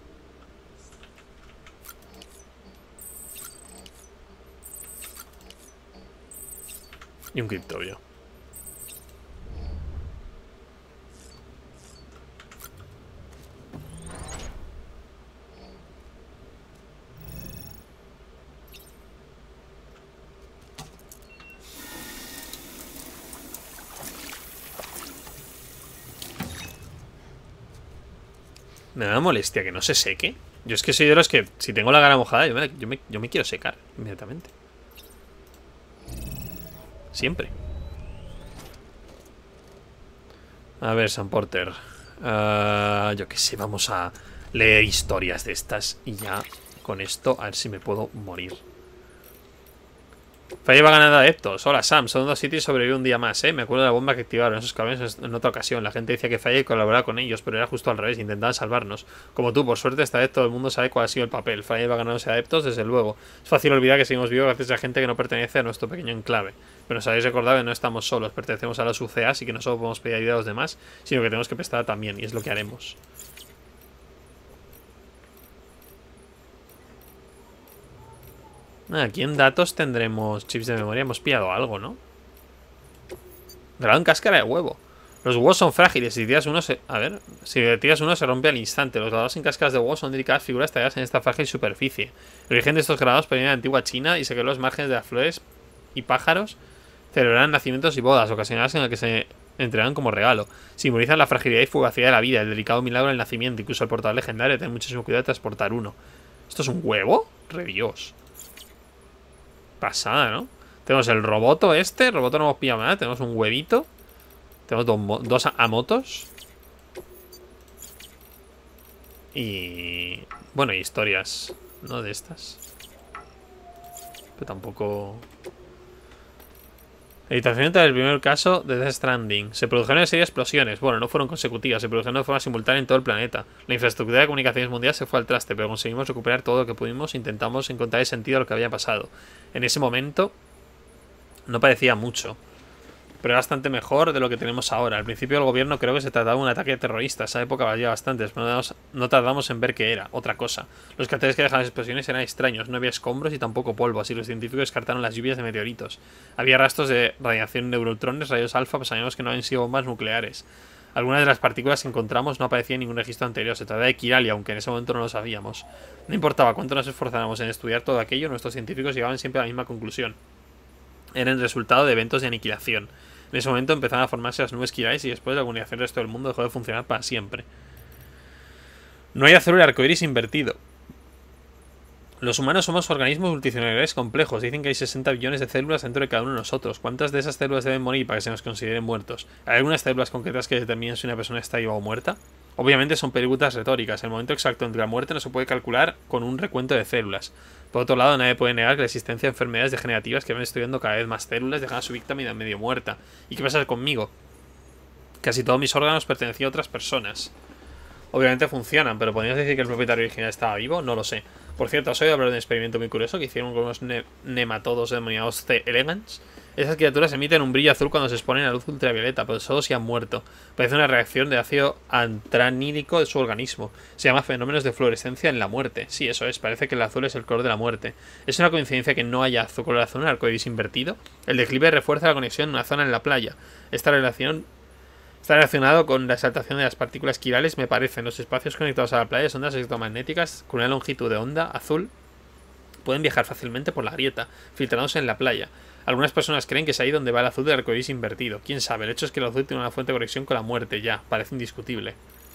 Y un criptobio. Me da molestia que no se seque. Yo es que soy de los que, si tengo la cara mojada, yo me quiero secar inmediatamente. Siempre. A ver, Sam Porter. Yo qué sé, vamos a leer historias de estas. Y ya con esto, a ver si me puedo morir. Falle va ganando adeptos. Hola Sam, son 2 sitios y sobreviví un día más, Me acuerdo de la bomba que activaron esos cabrones en otra ocasión. La gente decía que Falle colaboraba con ellos, pero era justo al revés, intentaban salvarnos. Como tú, por suerte esta vez todo el mundo sabe cuál ha sido el papel. Falle va ganándose adeptos, desde luego. Es fácil olvidar que seguimos vivos gracias a gente que no pertenece a nuestro pequeño enclave. Pero nos habéis recordado que no estamos solos, pertenecemos a los UCAs y que no solo podemos pedir ayuda a los demás, sino que tenemos que prestar también, y es lo que haremos. Aquí en datos tendremos chips de memoria. Hemos pillado algo, ¿no? Grabado en cáscara de huevo. Los huevos son frágiles. Si tiras uno se... A ver, si tiras uno se rompe al instante. Los grabados en cáscaras de huevo son delicadas figuras talladas en esta frágil superficie. El origen de estos grabados proviene de la antigua China y se creó en los márgenes de las flores y pájaros. Celebraban nacimientos y bodas, ocasionadas en las que se entregan como regalo. Simbolizan la fragilidad y fugacidad de la vida, el delicado milagro del nacimiento. Incluso el portador legendario tiene muchísimo cuidado de transportar uno. ¿Esto es un huevo? Re Dios. Pasada, ¿no? Tenemos el roboto este. Roboto no hemos pillado nada. Tenemos un huevito. Tenemos dos amotos. Y... Bueno, historias, ¿no? De estas. Pero tampoco... Editación del primer caso de Death Stranding. Se produjeron en serie explosiones. Bueno, no fueron consecutivas. Se produjeron de forma simultánea en todo el planeta. La infraestructura de comunicaciones mundial se fue al traste, pero conseguimos recuperar todo lo que pudimos. Intentamos encontrar el sentido a lo que había pasado. En ese momento no parecía mucho. pero era bastante mejor de lo que tenemos ahora. Al principio del gobierno creo que se trataba de un ataque terrorista. Esa época valía bastante, pero no tardamos en ver que era otra cosa. Los cráteres que dejaban las explosiones eran extraños, no había escombros y tampoco polvo, así los científicos descartaron las lluvias de meteoritos. Había rastros de radiación de neutrones, rayos alfa, pues sabíamos que no habían sido bombas nucleares. Algunas de las partículas que encontramos no aparecían en ningún registro anterior. Se trataba de Kiralia, aunque en ese momento no lo sabíamos. No importaba cuánto nos esforzáramos en estudiar todo aquello, nuestros científicos llegaban siempre a la misma conclusión. Era el resultado de eventos de aniquilación. En ese momento empezaron a formarse las nubes Kirales y después la comunicación del resto del mundo dejó de funcionar para siempre. No hay azul y arcoiris invertido. Los humanos somos organismos multicelulares complejos. Dicen que hay 60 billones de células dentro de cada uno de nosotros. ¿Cuántas de esas células deben morir para que se nos consideren muertos? ¿Hay algunas células concretas que determinen si una persona está viva o muerta? Obviamente son preguntas retóricas. El momento exacto entre la muerte no se puede calcular con un recuento de células. Por otro lado, nadie puede negar que la existencia de enfermedades degenerativas que van destruyendo cada vez más células dejan a su víctima medio muerta. ¿Y qué pasa conmigo? Casi todos mis órganos pertenecían a otras personas. Obviamente funcionan, pero ¿podrías decir que el propietario original estaba vivo? No lo sé. Por cierto, ¿has oído hablar de un experimento muy curioso que hicieron con unos nematodos denominados C. elegans? Esas criaturas emiten un brillo azul cuando se exponen a luz ultravioleta, pero solo si han muerto. Parece una reacción de ácido antranírico de su organismo. Se llama fenómenos de fluorescencia en la muerte. Sí, eso es, parece que el azul es el color de la muerte. ¿Es una coincidencia que no haya azul color azul en el arcoíris invertido? El declive refuerza la conexión en una zona en la playa. Esta relación está relacionado con la exaltación de las partículas quirales, me parece. Los espacios conectados a la playa son ondas electromagnéticas con una longitud de onda azul. Pueden viajar fácilmente por la grieta, filtrándose en la playa. Algunas personas creen que es ahí donde va el azul del arcoíris invertido. Quién sabe, el hecho es que el azul tiene una fuente de conexión con la muerte ya. Parece indiscutible.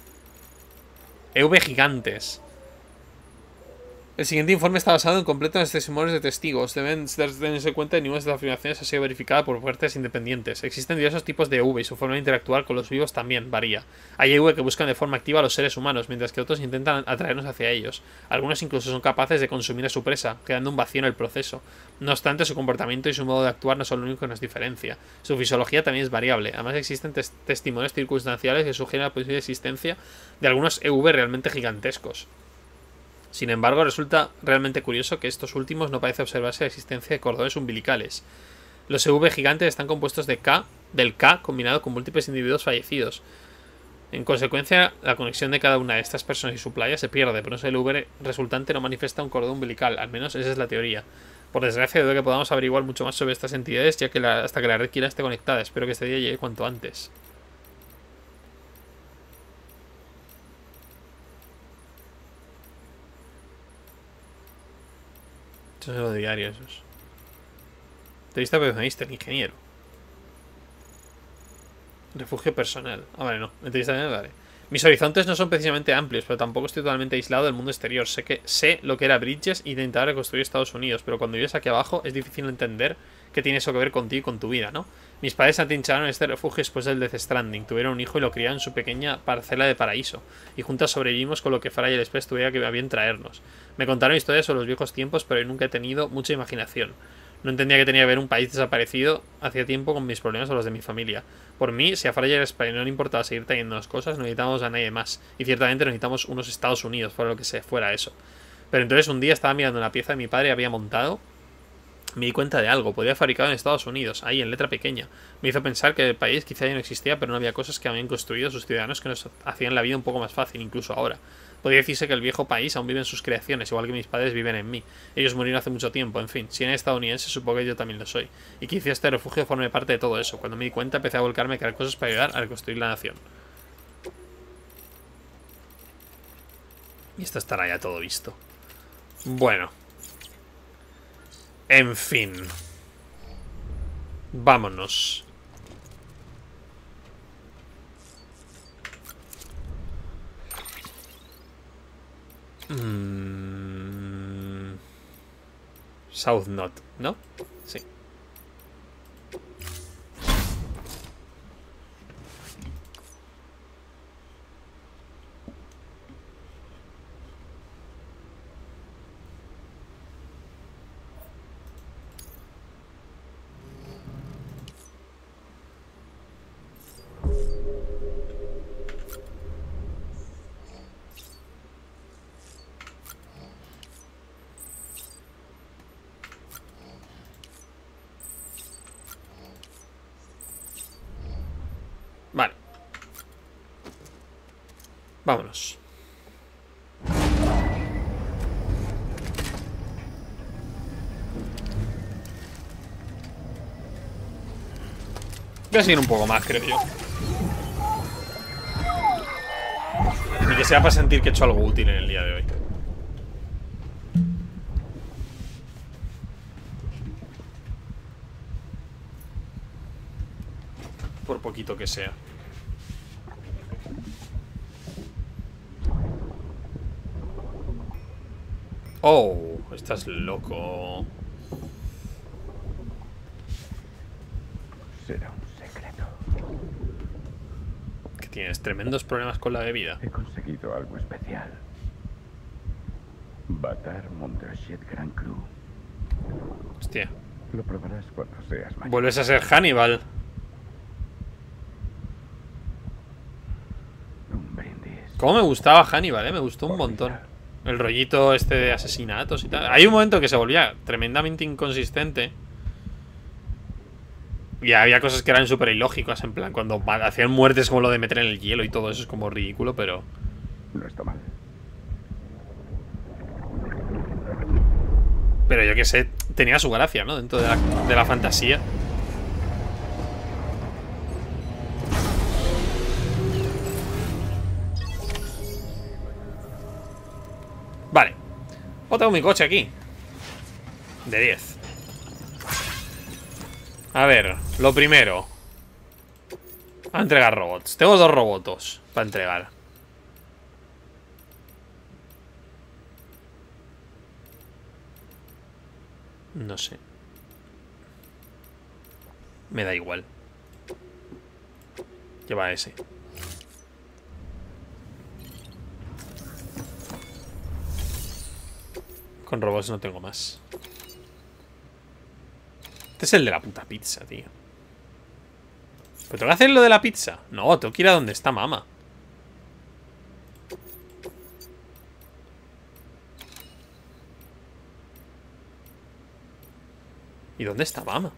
EV gigantes. El siguiente informe está basado en completo en los testimonios de testigos. Deben tenerse cuenta de que ninguna de estas afirmaciones ha sido verificada por fuentes independientes. Existen diversos tipos de EV y su forma de interactuar con los vivos también varía. Hay EV que buscan de forma activa a los seres humanos, mientras que otros intentan atraernos hacia ellos. Algunos incluso son capaces de consumir a su presa, creando un vacío en el proceso. No obstante, su comportamiento y su modo de actuar no son lo único que nos diferencia. Su fisiología también es variable. Además, existen testimonios circunstanciales que sugieren la posible existencia de algunos EV realmente gigantescos. Sin embargo, resulta realmente curioso que estos últimos no parece observarse la existencia de cordones umbilicales. Los EV gigantes están compuestos del K combinado con múltiples individuos fallecidos. En consecuencia, la conexión de cada una de estas personas y su playa se pierde, pero el EV resultante no manifiesta un cordón umbilical, al menos esa es la teoría. Por desgracia, dudo que podamos averiguar mucho más sobre estas entidades, ya que hasta que la red Kira esté conectada. Espero que este día llegue cuanto antes. Eso es lo diario, esos. Entrevista profesionalista, el ingeniero. Refugio personal. Ah, vale, no. Entrevista vale. Mis horizontes no son precisamente amplios, pero tampoco estoy totalmente aislado del mundo exterior. Sé lo que era Bridges e intentar reconstruir Estados Unidos, pero cuando vives aquí abajo es difícil entender qué tiene eso que ver contigo y con tu vida, ¿no? Mis padres atrincharon en este refugio después del Death Stranding. Tuvieron un hijo y lo criaron en su pequeña parcela de paraíso. Y juntas sobrevivimos con lo que Farah y el Express tuviera que bien traernos. Me contaron historias sobre los viejos tiempos, pero yo nunca he tenido mucha imaginación. No entendía que tenía que ver un país desaparecido hacía tiempo con mis problemas o los de mi familia. Por mí, si a Farah y el Express no le importaba seguir trayéndonos cosas, no necesitamos a nadie más. Y ciertamente necesitamos unos Estados Unidos, fuera lo que sea, fuera eso. Pero entonces un día estaba mirando una pieza que mi padre había montado. Me di cuenta de algo, podía fabricado en Estados Unidos, ahí en letra pequeña. Me hizo pensar que el país quizá ya no existía, pero no había cosas que habían construido sus ciudadanos que nos hacían la vida un poco más fácil, incluso ahora. Podría decirse que el viejo país aún vive en sus creaciones, igual que mis padres viven en mí. Ellos murieron hace mucho tiempo, en fin, si eres estadounidense supongo que yo también lo soy. Y quizá este refugio forme parte de todo eso. Cuando me di cuenta empecé a volcarme a crear cosas para ayudar a reconstruir la nación. Y esto estará ya todo visto. Bueno. En fin. Vámonos. South Knot, ¿no? Sí. Vámonos. Voy a seguir un poco más, creo yo. Ni que sea para sentir que he hecho algo útil en el día de hoy. Por poquito que sea. Oh, estás loco.
Será un secreto.
Que tienes tremendos problemas con la bebida.
He conseguido algo especial. Batar Montrachet Grand Cru.
Hostia.
Lo probarás cuando seas mayor.
Vuelves a ser Hannibal.
Un brindis.
Cómo me gustaba Hannibal, me gustó un montón. El rollito este de asesinatos y tal. Hay un momento que se volvía tremendamente inconsistente. Y había cosas que eran súper ilógicas. En plan, cuando hacían muertes como lo de meter en el hielo y todo eso es como ridículo, pero...
No está mal.
Pero yo qué sé, tenía su gracia, ¿no? Dentro de la fantasía. Vale. Oh, tengo mi coche aquí. De 10. A ver, lo primero. A entregar robots. Tengo 2 robots para entregar. No sé. Me da igual. Lleva ese. Con robots no tengo más. Este es el de la puta pizza, tío. ¿Pero tengo que hacer lo de la pizza? No, tengo que ir a donde está Mama. ¿Y dónde está Mama?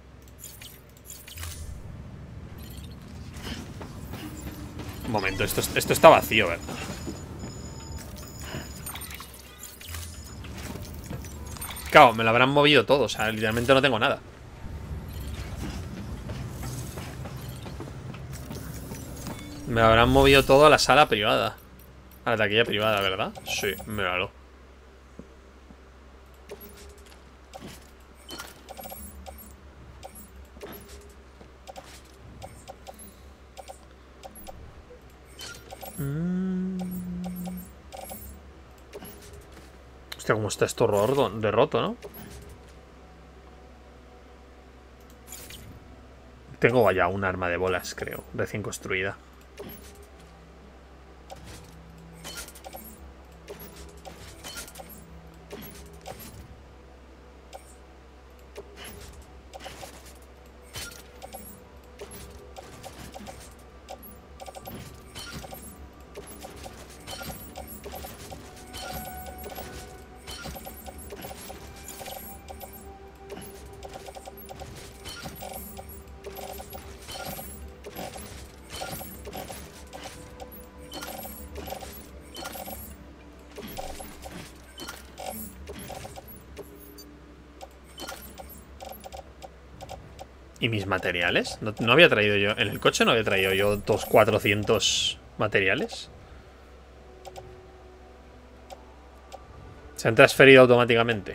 Un momento, esto está vacío, ¿verdad? Claro, me lo habrán movido todo. O sea, literalmente no tengo nada. Me habrán movido todo a la sala privada. A la taquilla privada, ¿verdad? Sí, míralo. Hostia, cómo está esto de roto, ¿no? Tengo ya un arma de bolas, creo, recién construida. ¿Y mis materiales? ¿No había traído yo? ¿En el coche no había traído yo 400 materiales? Se han transferido automáticamente.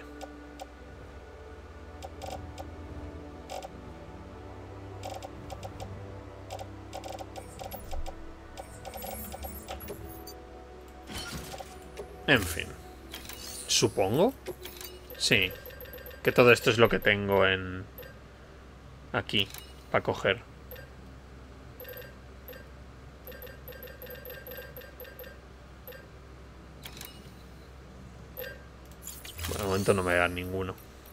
En fin. Supongo. Sí. Que todo esto es lo que tengo en... aquí, para coger. Bueno, de momento no me va a dar ninguno.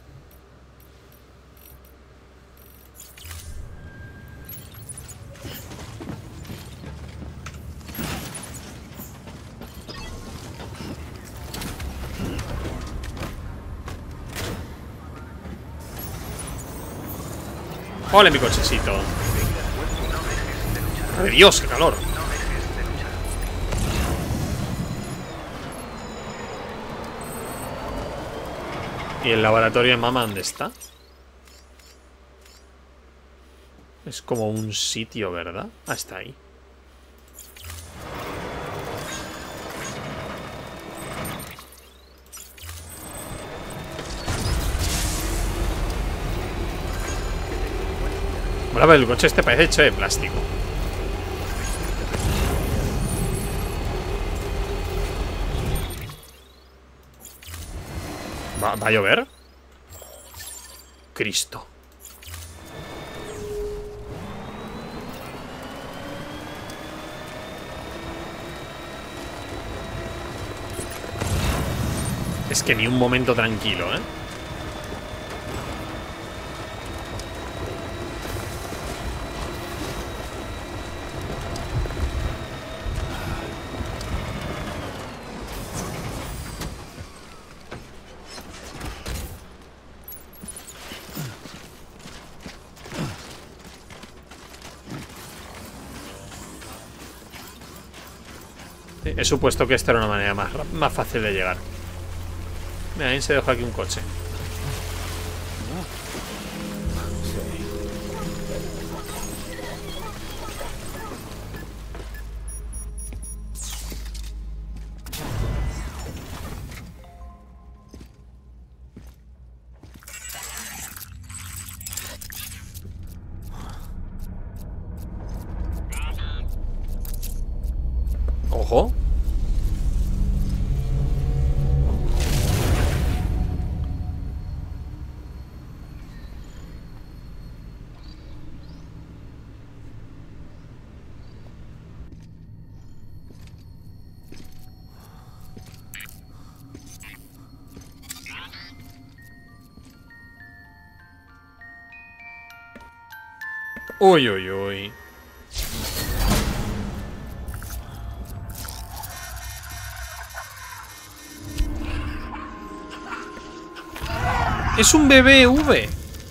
¡Ole, mi cochecito! ¡Madre de Dios, qué calor! ¿Y el laboratorio de mamá dónde está? Es como un sitio, ¿verdad? Ah, está ahí. Bueno, pero el coche este parece hecho de plástico. ¿Va a llover? Cristo. Es que ni un momento tranquilo, ¿eh? He supuesto que esta era una manera más fácil de llegar. Mira, ahí se dejó aquí un coche. Ojo. Uy, uy, uy. Es un bebé V.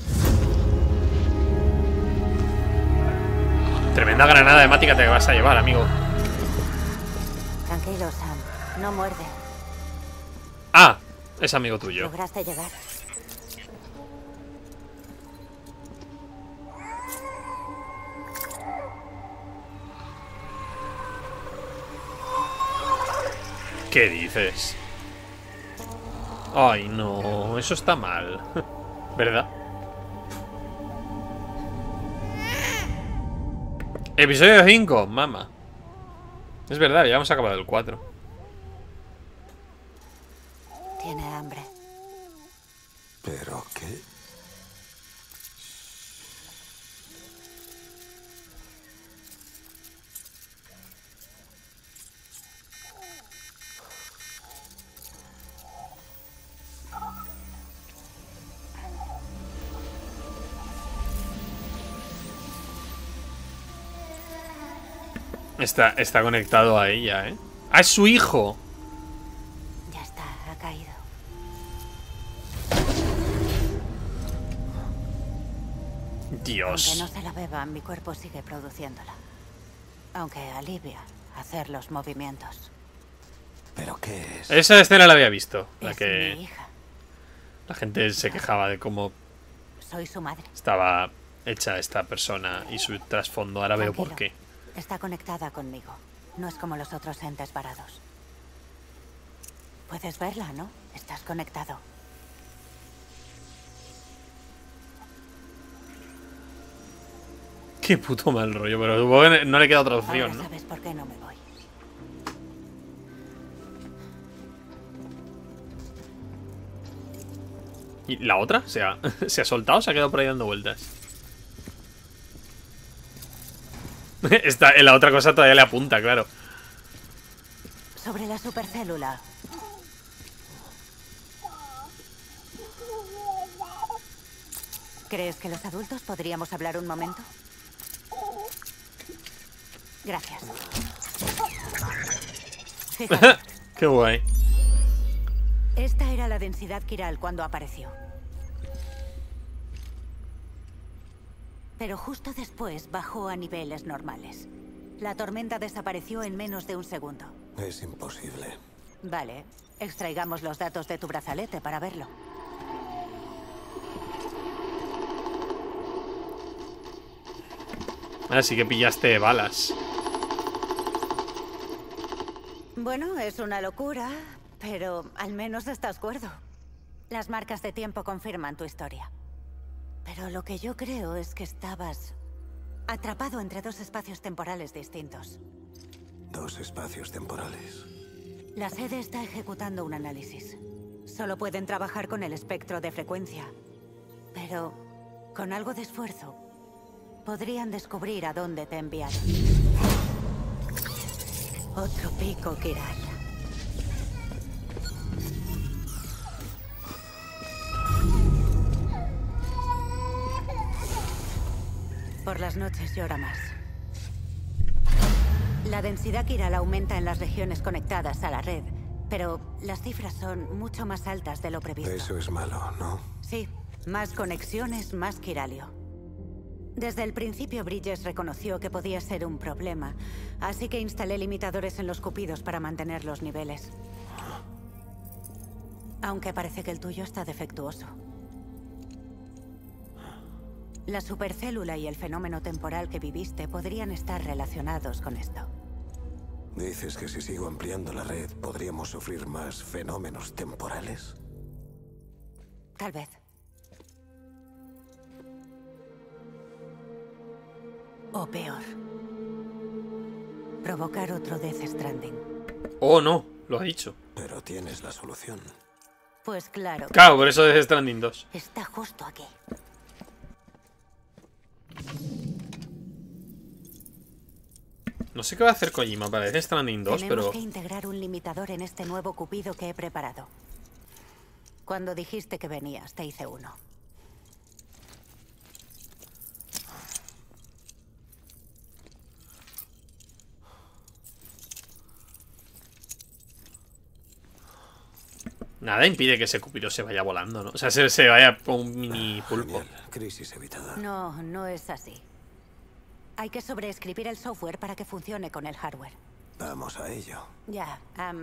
Tremenda granada de mática te vas a llevar, amigo.
Tranquilo, Sam. No muerde.
Ah, es amigo tuyo.
¿Lograste llegar?
¿Qué dices? Ay, no, eso está mal. ¿Verdad? Episodio 5, mamá. Es verdad, ya hemos acabado el 4.
Tiene hambre.
¿Pero qué?
Está conectado a ella, ¿eh? ¡Ah, es su hijo!
Ya está, ha caído.
Dios.
Aunque no se la beba, mi cuerpo sigue produciéndola. Aunque alivia hacer los movimientos.
¿Pero qué es?
Esa escena la había visto. La
Es
que
mi hija.
la gente se quejaba de cómo
Soy su madre.
estaba hecha esta persona y su trasfondo. Ahora veo por
Tranquilo.
qué.
Está conectada conmigo. No es como los otros entes varados. Puedes verla, ¿no? Estás conectado.
Qué puto mal rollo, pero supongo que no le queda otra
Ahora
opción, ¿no?
sabes por qué no me voy.
¿Y la otra? ¿Se ha soltado o se ha quedado por ahí dando vueltas? En la otra cosa todavía le apunta, claro.
Sobre la supercélula. ¿Crees que los adultos podríamos hablar un momento? Gracias. Fíjate,
Qué guay.
esta era la densidad quiral cuando apareció. Pero justo después bajó a niveles normales. La tormenta desapareció en menos de un segundo.
Es imposible.
Vale, extraigamos los datos de tu brazalete para verlo.
Así que pillaste balas.
Bueno, es una locura, pero al menos estás cuerdo. Las marcas de tiempo confirman tu historia. Pero lo que yo creo es que estabas atrapado entre dos espacios temporales distintos.
Dos espacios temporales.
La sede está ejecutando un análisis. Solo pueden trabajar con el espectro de frecuencia. Pero con algo de esfuerzo, podrían descubrir a dónde te enviaron. Otro pico Kiral. Por las noches llora más. La densidad Kiral aumenta en las regiones conectadas a la red, pero las cifras son mucho más altas de lo previsto.
Eso es malo, ¿no?
Sí, más conexiones, más Kiralio. Desde el principio Bridges reconoció que podía ser un problema, así que instalé limitadores en los cupidos para mantener los niveles. Aunque parece que el tuyo está defectuoso. La supercélula y el fenómeno temporal que viviste podrían estar relacionados con esto.
¿Dices que si sigo ampliando la red podríamos sufrir más fenómenos temporales?
Tal vez. O peor. Provocar otro Death Stranding.
Oh, no, lo ha dicho.
Pero tienes la solución.
Pues claro.
Claro, por eso Death Stranding 2.
Está justo aquí.
No sé qué va a hacer Kojima para Death Stranding 2,
Tenemos
pero...
que integrar un limitador en este nuevo cupido que he preparado. Cuando dijiste que venías, te hice uno.
Nada impide que ese cupido se vaya volando, ¿no? O sea, se vaya por un mini pulpo.
Genial. Crisis evitada.
No, no es así. Hay que sobreescribir el software para que funcione con el hardware.
Vamos a ello.
Ya,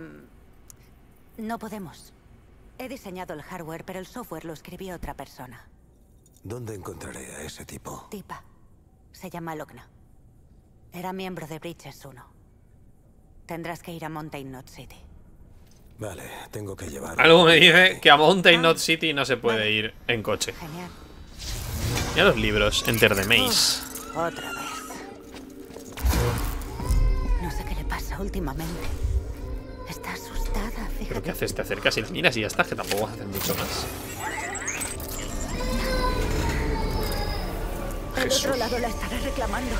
no podemos. He diseñado el hardware, pero el software lo escribió otra persona.
¿Dónde encontraré a ese tipo?
Tipa. Se llama Logna. Era miembro de Bridges 1. Tendrás que ir a Mountain Knot City.
Vale, tengo que llevar...
Algo me dice que a Mountain Knot City no se puede ir en coche.
Genial.
Mira los libros, Enter the Maze.
Otra vez. No sé qué le pasa últimamente. Está asustada, fíjate.
¿Pero qué haces? Te acercas y la miras y ya está, que tampoco vas a hacer mucho más.
El
Jesús.
otro lado la estará reclamando.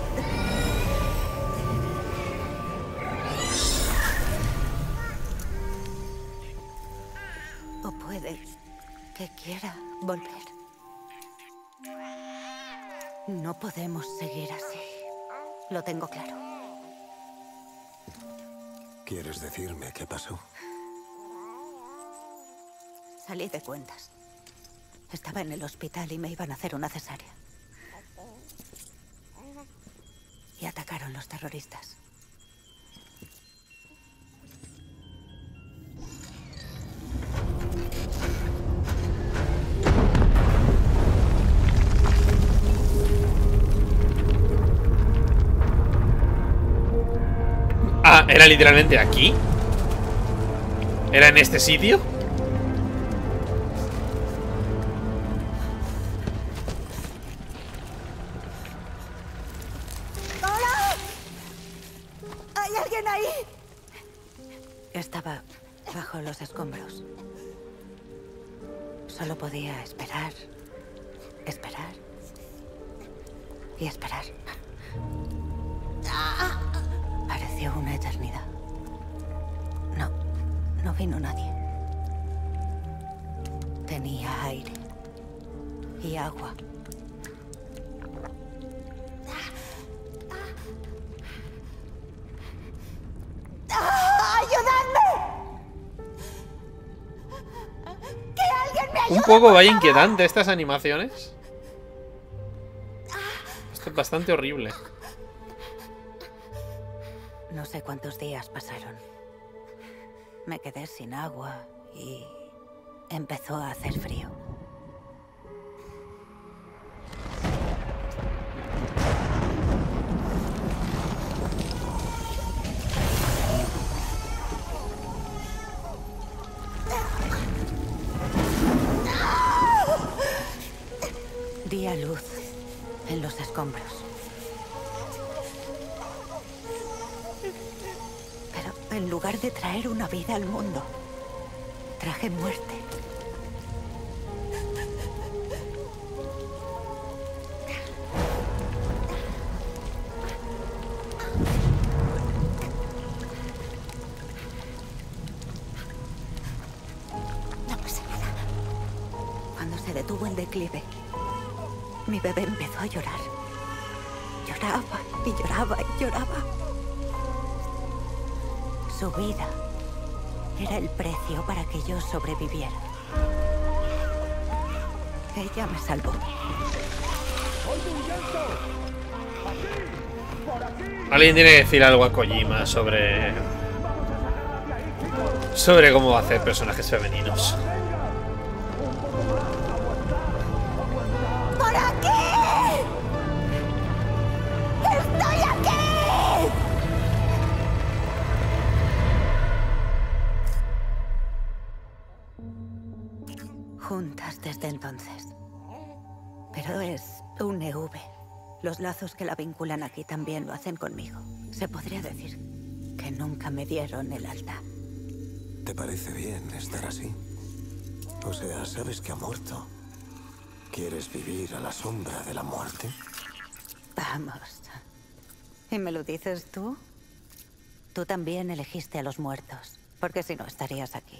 O puede que quiera volver. No podemos seguir así. Lo tengo claro.
¿Quieres decirme qué pasó?
Salí de cuentas. Estaba en el hospital y me iban a hacer una cesárea. Y atacaron los terroristas.
Ah, ¿era literalmente aquí? ¿Era en este sitio?
¿Hay alguien ahí? Estaba bajo los escombros. Solo podía esperar, esperar y esperar. Pareció una eternidad. No vino nadie. Tenía aire y agua.
Un poco vaya inquietante estas animaciones. Esto es bastante horrible.
No sé cuántos días pasaron. Me quedé sin agua y empezó a hacer frío. en los escombros. Pero en lugar de traer una vida al mundo, traje muerte. No pasa nada. Cuando se detuvo el declive, mi bebé empezó a llorar. Lloraba y lloraba y lloraba. Su vida era el precio para que yo sobreviviera. Ella me salvó.
Alguien tiene que decir algo a Kojima sobre cómo hacer personajes femeninos.
¡Por aquí! ¡Estoy aquí! Juntas desde entonces. Pero es un EV. Los lazos que la vinculan aquí también lo hacen conmigo. Se podría decir que nunca me dieron el alta.
¿Te parece bien estar así? O sea, ¿sabes que ha muerto? ¿Quieres vivir a la sombra de la muerte?
Vamos. ¿Y me lo dices tú? Tú también elegiste a los muertos, porque si no estarías aquí.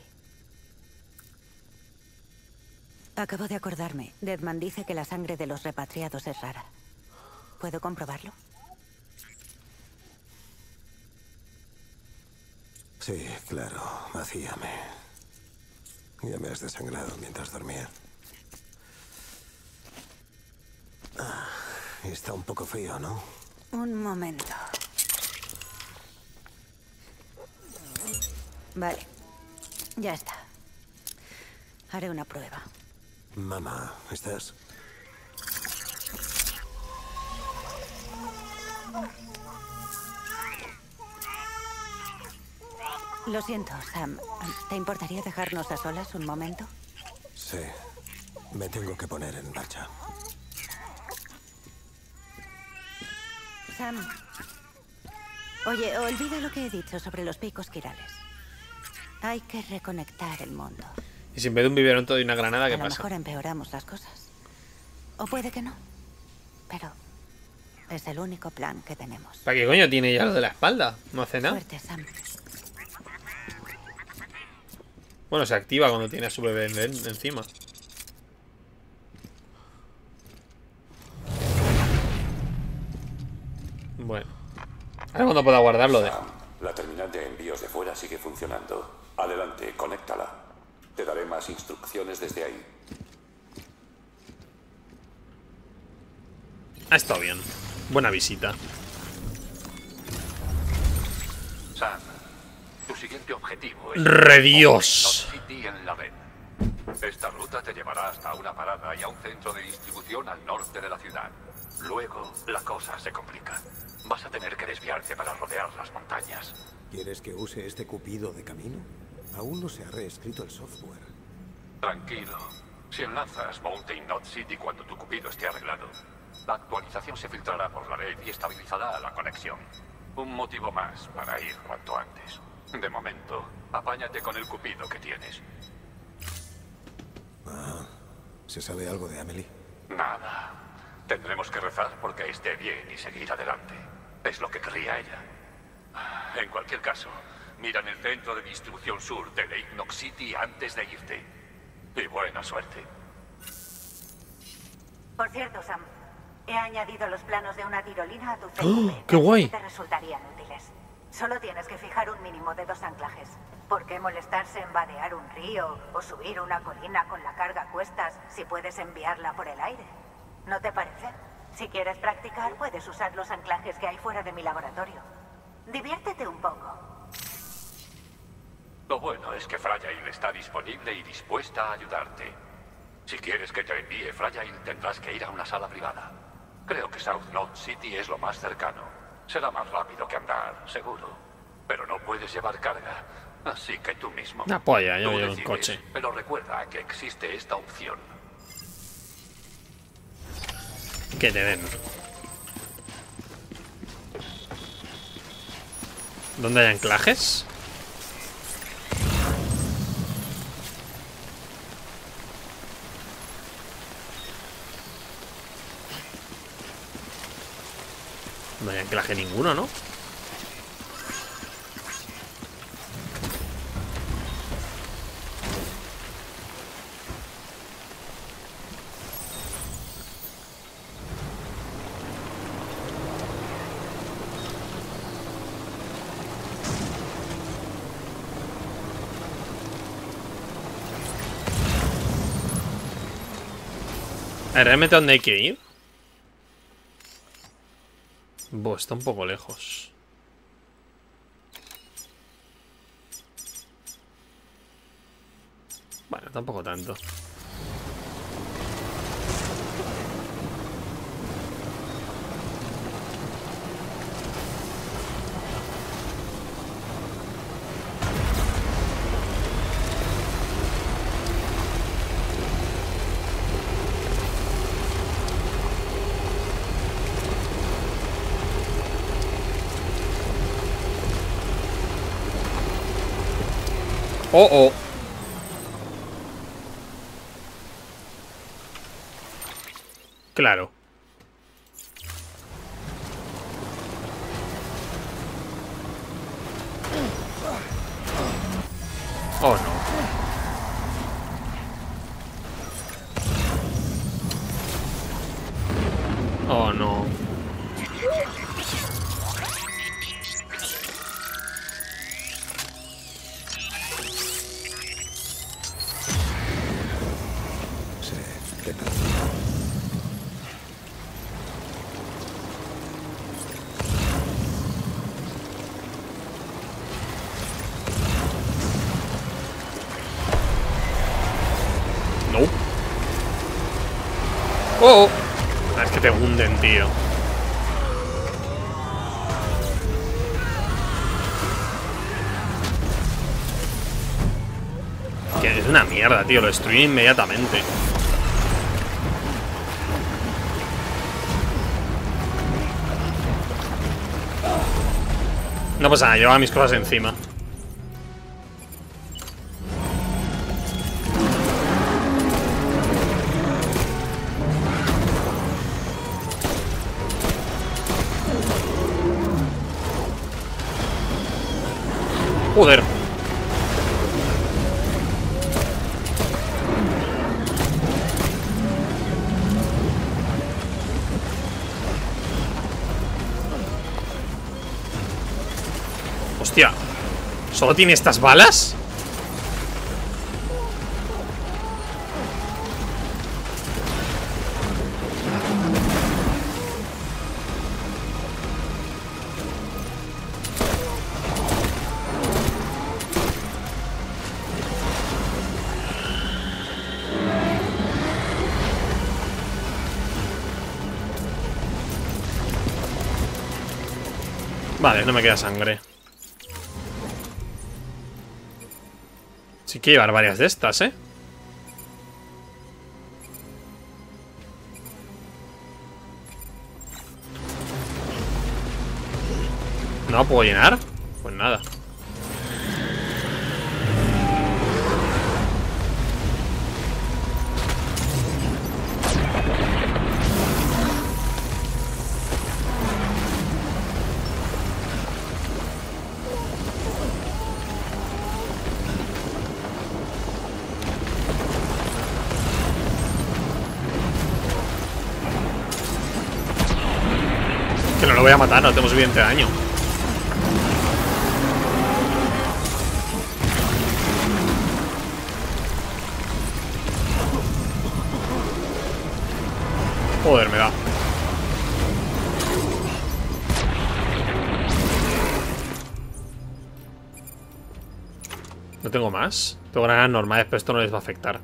Acabo de acordarme. Deadman dice que la sangre de los repatriados es rara. ¿Puedo comprobarlo?
Sí, claro. Vacíame. Ya me has desangrado mientras dormía. Está un poco frío, ¿no?
Un momento. Vale. Ya está. Haré una prueba.
Mamá, ¿estás?
Lo siento, Sam. ¿Te importaría dejarnos a solas un momento?
Sí. Me tengo que poner en marcha.
Sam. Oye, olvida lo que he dicho sobre los picos quirales. Hay que reconectar el mundo.
Y si en vez de un biberón todo y una granada, ¿qué
A lo
pasa?
mejor empeoramos las cosas. O puede que no. Pero es el único plan que tenemos.
¿Para qué coño tiene ya lo de la espalda? No hace nada.
Suerte, Sam.
Bueno, se activa cuando tiene a su bebé encima. Bueno. Ahora cuando pueda guardarlo de...
Sam, la terminal de envíos de fuera sigue funcionando. Adelante, conéctala. Te daré más instrucciones desde ahí.
Ha estado bien. Buena visita.
Sam, tu siguiente objetivo es...
¡Redios!
Knot City en la red. Esta ruta te llevará hasta una parada y a un centro de distribución al norte de la ciudad. Luego, la cosa se complica. Vas a tener que desviarte para rodear las montañas.
¿Quieres que use este cupido de camino? Aún no se ha reescrito el software.
Tranquilo. Si enlazas Mountain Knot City cuando tu cupido esté arreglado, la actualización se filtrará por la red y estabilizará la conexión. Un motivo más para ir cuanto antes. De momento, apáñate con el cupido que tienes.
¿Se sabe algo de Amelie?
Nada. Tendremos que rezar porque esté bien y seguir adelante. Es lo que querría ella. En cualquier caso, mira en el centro de distribución sur de Lake Knox City antes de irte. Y buena suerte.
Por cierto, Sam, he añadido los planos de una tirolina a tu CQP.
¡Oh, qué guay!
Te resultarían útiles. Solo tienes que fijar un mínimo de 2 anclajes. ¿Por qué molestarse en vadear un río o subir una colina con la carga a cuestas si puedes enviarla por el aire? ¿No te parece? Si quieres practicar, puedes usar los anclajes que hay fuera de mi laboratorio. Diviértete un poco.
Lo bueno es que Fragile está disponible y dispuesta a ayudarte. Si quieres que te envíe Fragile, tendrás que ir a una sala privada. Creo que South Knot City es lo más cercano. Será más rápido que andar, seguro. Pero no puedes llevar carga, así que tú mismo.
Una polla, yo
Tú
llevo un
decides,
coche.
Pero recuerda que existe esta opción.
Que te den. ¿Dónde hay anclajes? No hay anclaje ninguno, ¿no? ¿Realmente dónde hay que ir? Buah, está un poco lejos. Bueno, tampoco tanto. Oh, oh. Claro. Oh, no. Oh, no.
Sí, ¿qué tal?
No. Oh, oh. Ah, es que te hunden, tío. Que es una mierda, tío. Lo destruí inmediatamente. No pasa nada, llevaba mis cosas encima. Joder. Hostia. ¿Solo tiene estas balas? Vale, no me queda sangre. Sí que llevar varias de estas, ¿eh? ¿No la puedo llenar? Pues nada. Que no lo voy a matar, no tenemos suficiente daño. Joder, me da. No tengo más. Tengo granadas normales, pero esto no les va a afectar.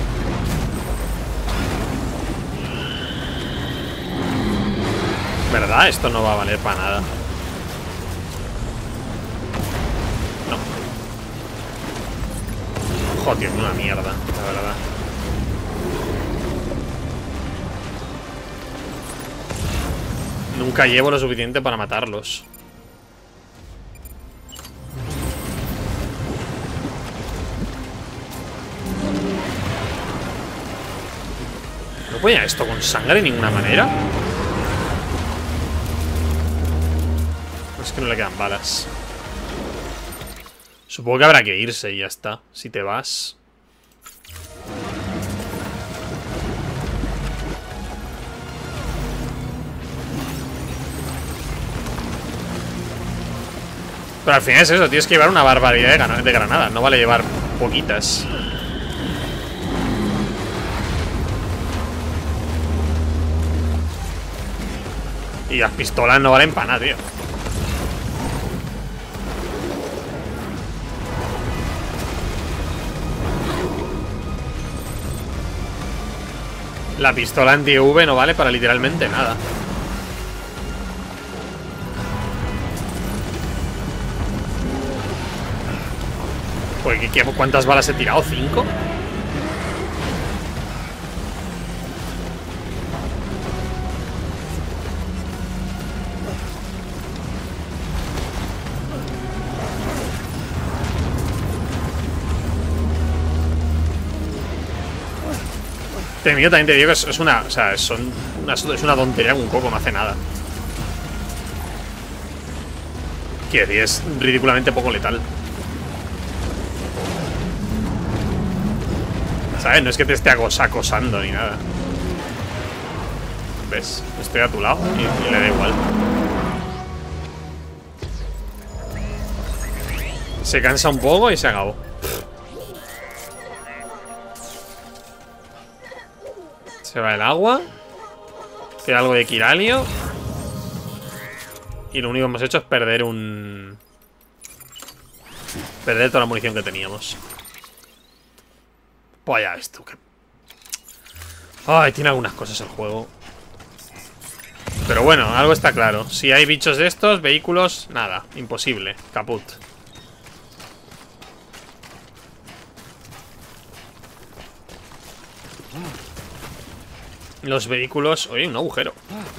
¿Verdad? verdad esto no va a valer para nada. No. Joder, una mierda, la verdad. Nunca llevo lo suficiente para matarlos. ¿No ponía esto con sangre de ninguna manera? Es que no le quedan balas. Supongo que habrá que irse y ya está. Si te vas. Pero al final es eso, tienes que llevar una barbaridad de granadas. No vale llevar poquitas. Y las pistolas no valen para nada, tío. La pistola anti-UV no vale para literalmente nada. Pues, ¿cuántas balas he tirado? ¿5? Yo también te digo que es una... O sea, es una tontería, un coco, no hace nada. Quiero decir, es ridículamente poco letal. ¿Sabes? No es que te esté acosando ni nada. ¿Ves? Estoy a tu lado y le da igual. Se cansa un poco y se acabó. Se va el agua. Queda algo de Kiranio. Y lo único que hemos hecho es perder perder toda la munición que teníamos. Pues ya ves tú. Ay, tiene algunas cosas el juego. Pero bueno, algo está claro. Si hay bichos de estos, vehículos, nada. Imposible. Caput. Los vehículos... Oye, un agujero.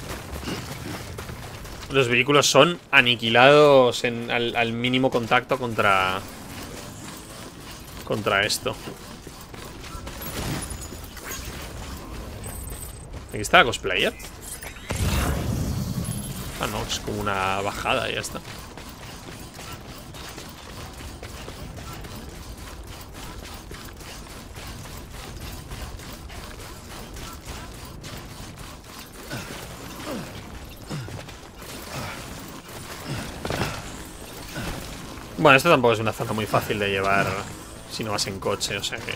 Los vehículos son aniquilados al mínimo contacto contra esto. Aquí está la cosplayer. Ah, no, es como una bajada y ya está. Bueno, esto tampoco es una zona muy fácil de llevar si no vas en coche, o sea que...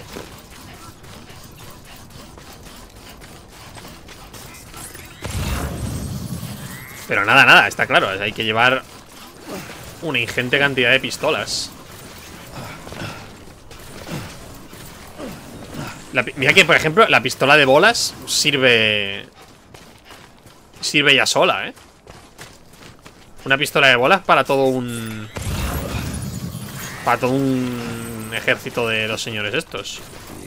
Pero nada, está claro. Hay que llevar una ingente cantidad de pistolas. Mira que, por ejemplo, la pistola de bolas sirve ya sola, ¿eh? Una pistola de bolas para todo un... Para todo un ejército de los señores estos.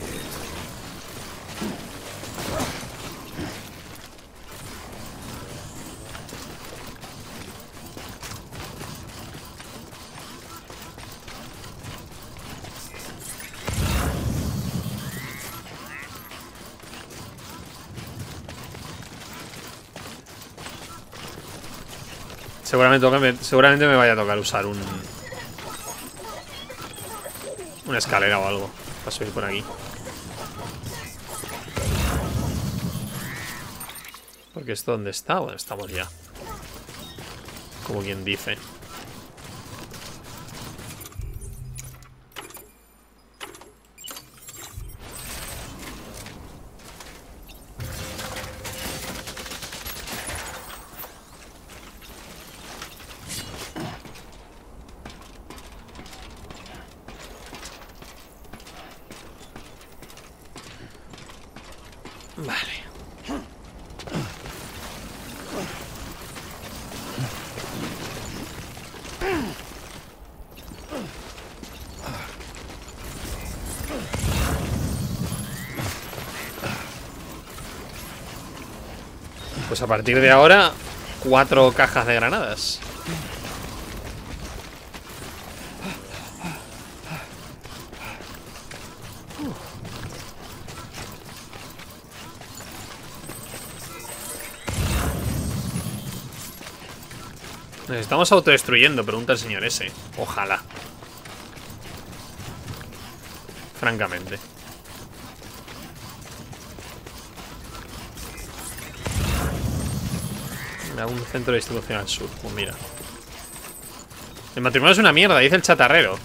Seguramente me vaya a tocar usar una escalera o algo para subir por aquí. Porque esto ¿dónde está? Bueno, estamos ya. Como quien dice. Pues a partir de ahora, 4 cajas de granadas. Nos estamos autodestruyendo, pregunta el señor ese. Ojalá. Francamente. Un centro de distribución al sur. Pues mira. El matrimonio es una mierda, dice el chatarrero.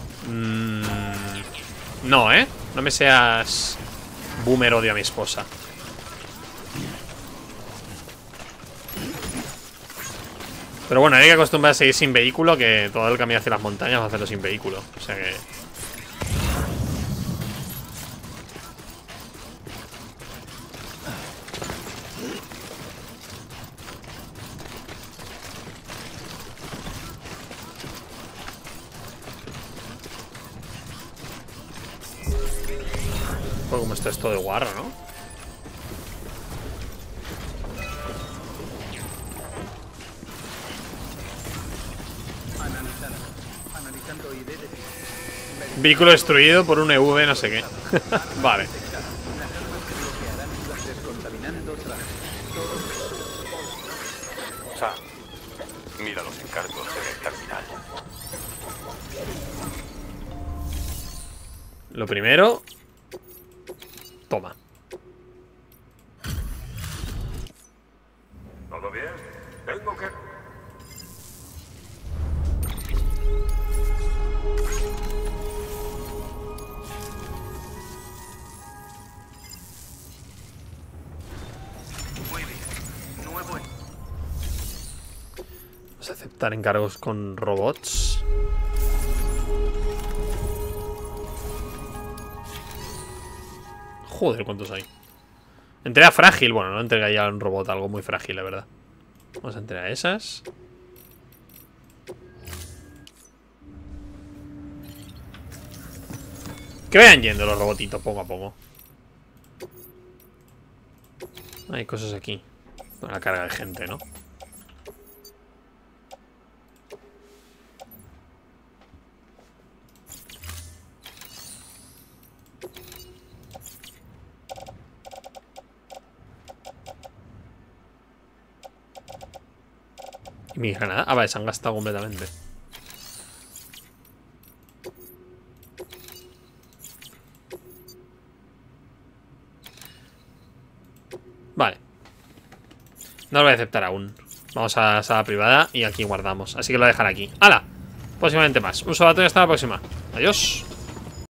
No, ¿eh? No me seas boomer, odio a mi esposa. Pero bueno, hay que acostumbrarse a ir sin vehículo, que todo el camino hacia las montañas va a hacerlo sin vehículo. O sea que... Pues como esto es todo de guarro, ¿no? Vehículo destruido por un EV, no sé qué. Vale.
Sam, mira los encargos en el terminal.
Lo primero... Toma.
¿Todo bien? Tengo que...
Vamos a aceptar encargos con robots. Joder, ¿cuántos hay? Entrega frágil. Bueno, no entrega ya un robot, algo muy frágil, la verdad. Vamos a entregar esas. Que vayan yendo los robotitos poco a poco. Hay cosas aquí. Una carga de gente, ¿no? ¿Y mi granada? Ah, vale, se han gastado completamente. Vale. No lo voy a aceptar aún. Vamos a la sala privada y aquí guardamos. Así que lo voy a dejar aquí. ¡Hala! Próximamente más. Un saludo, hasta la próxima. Adiós.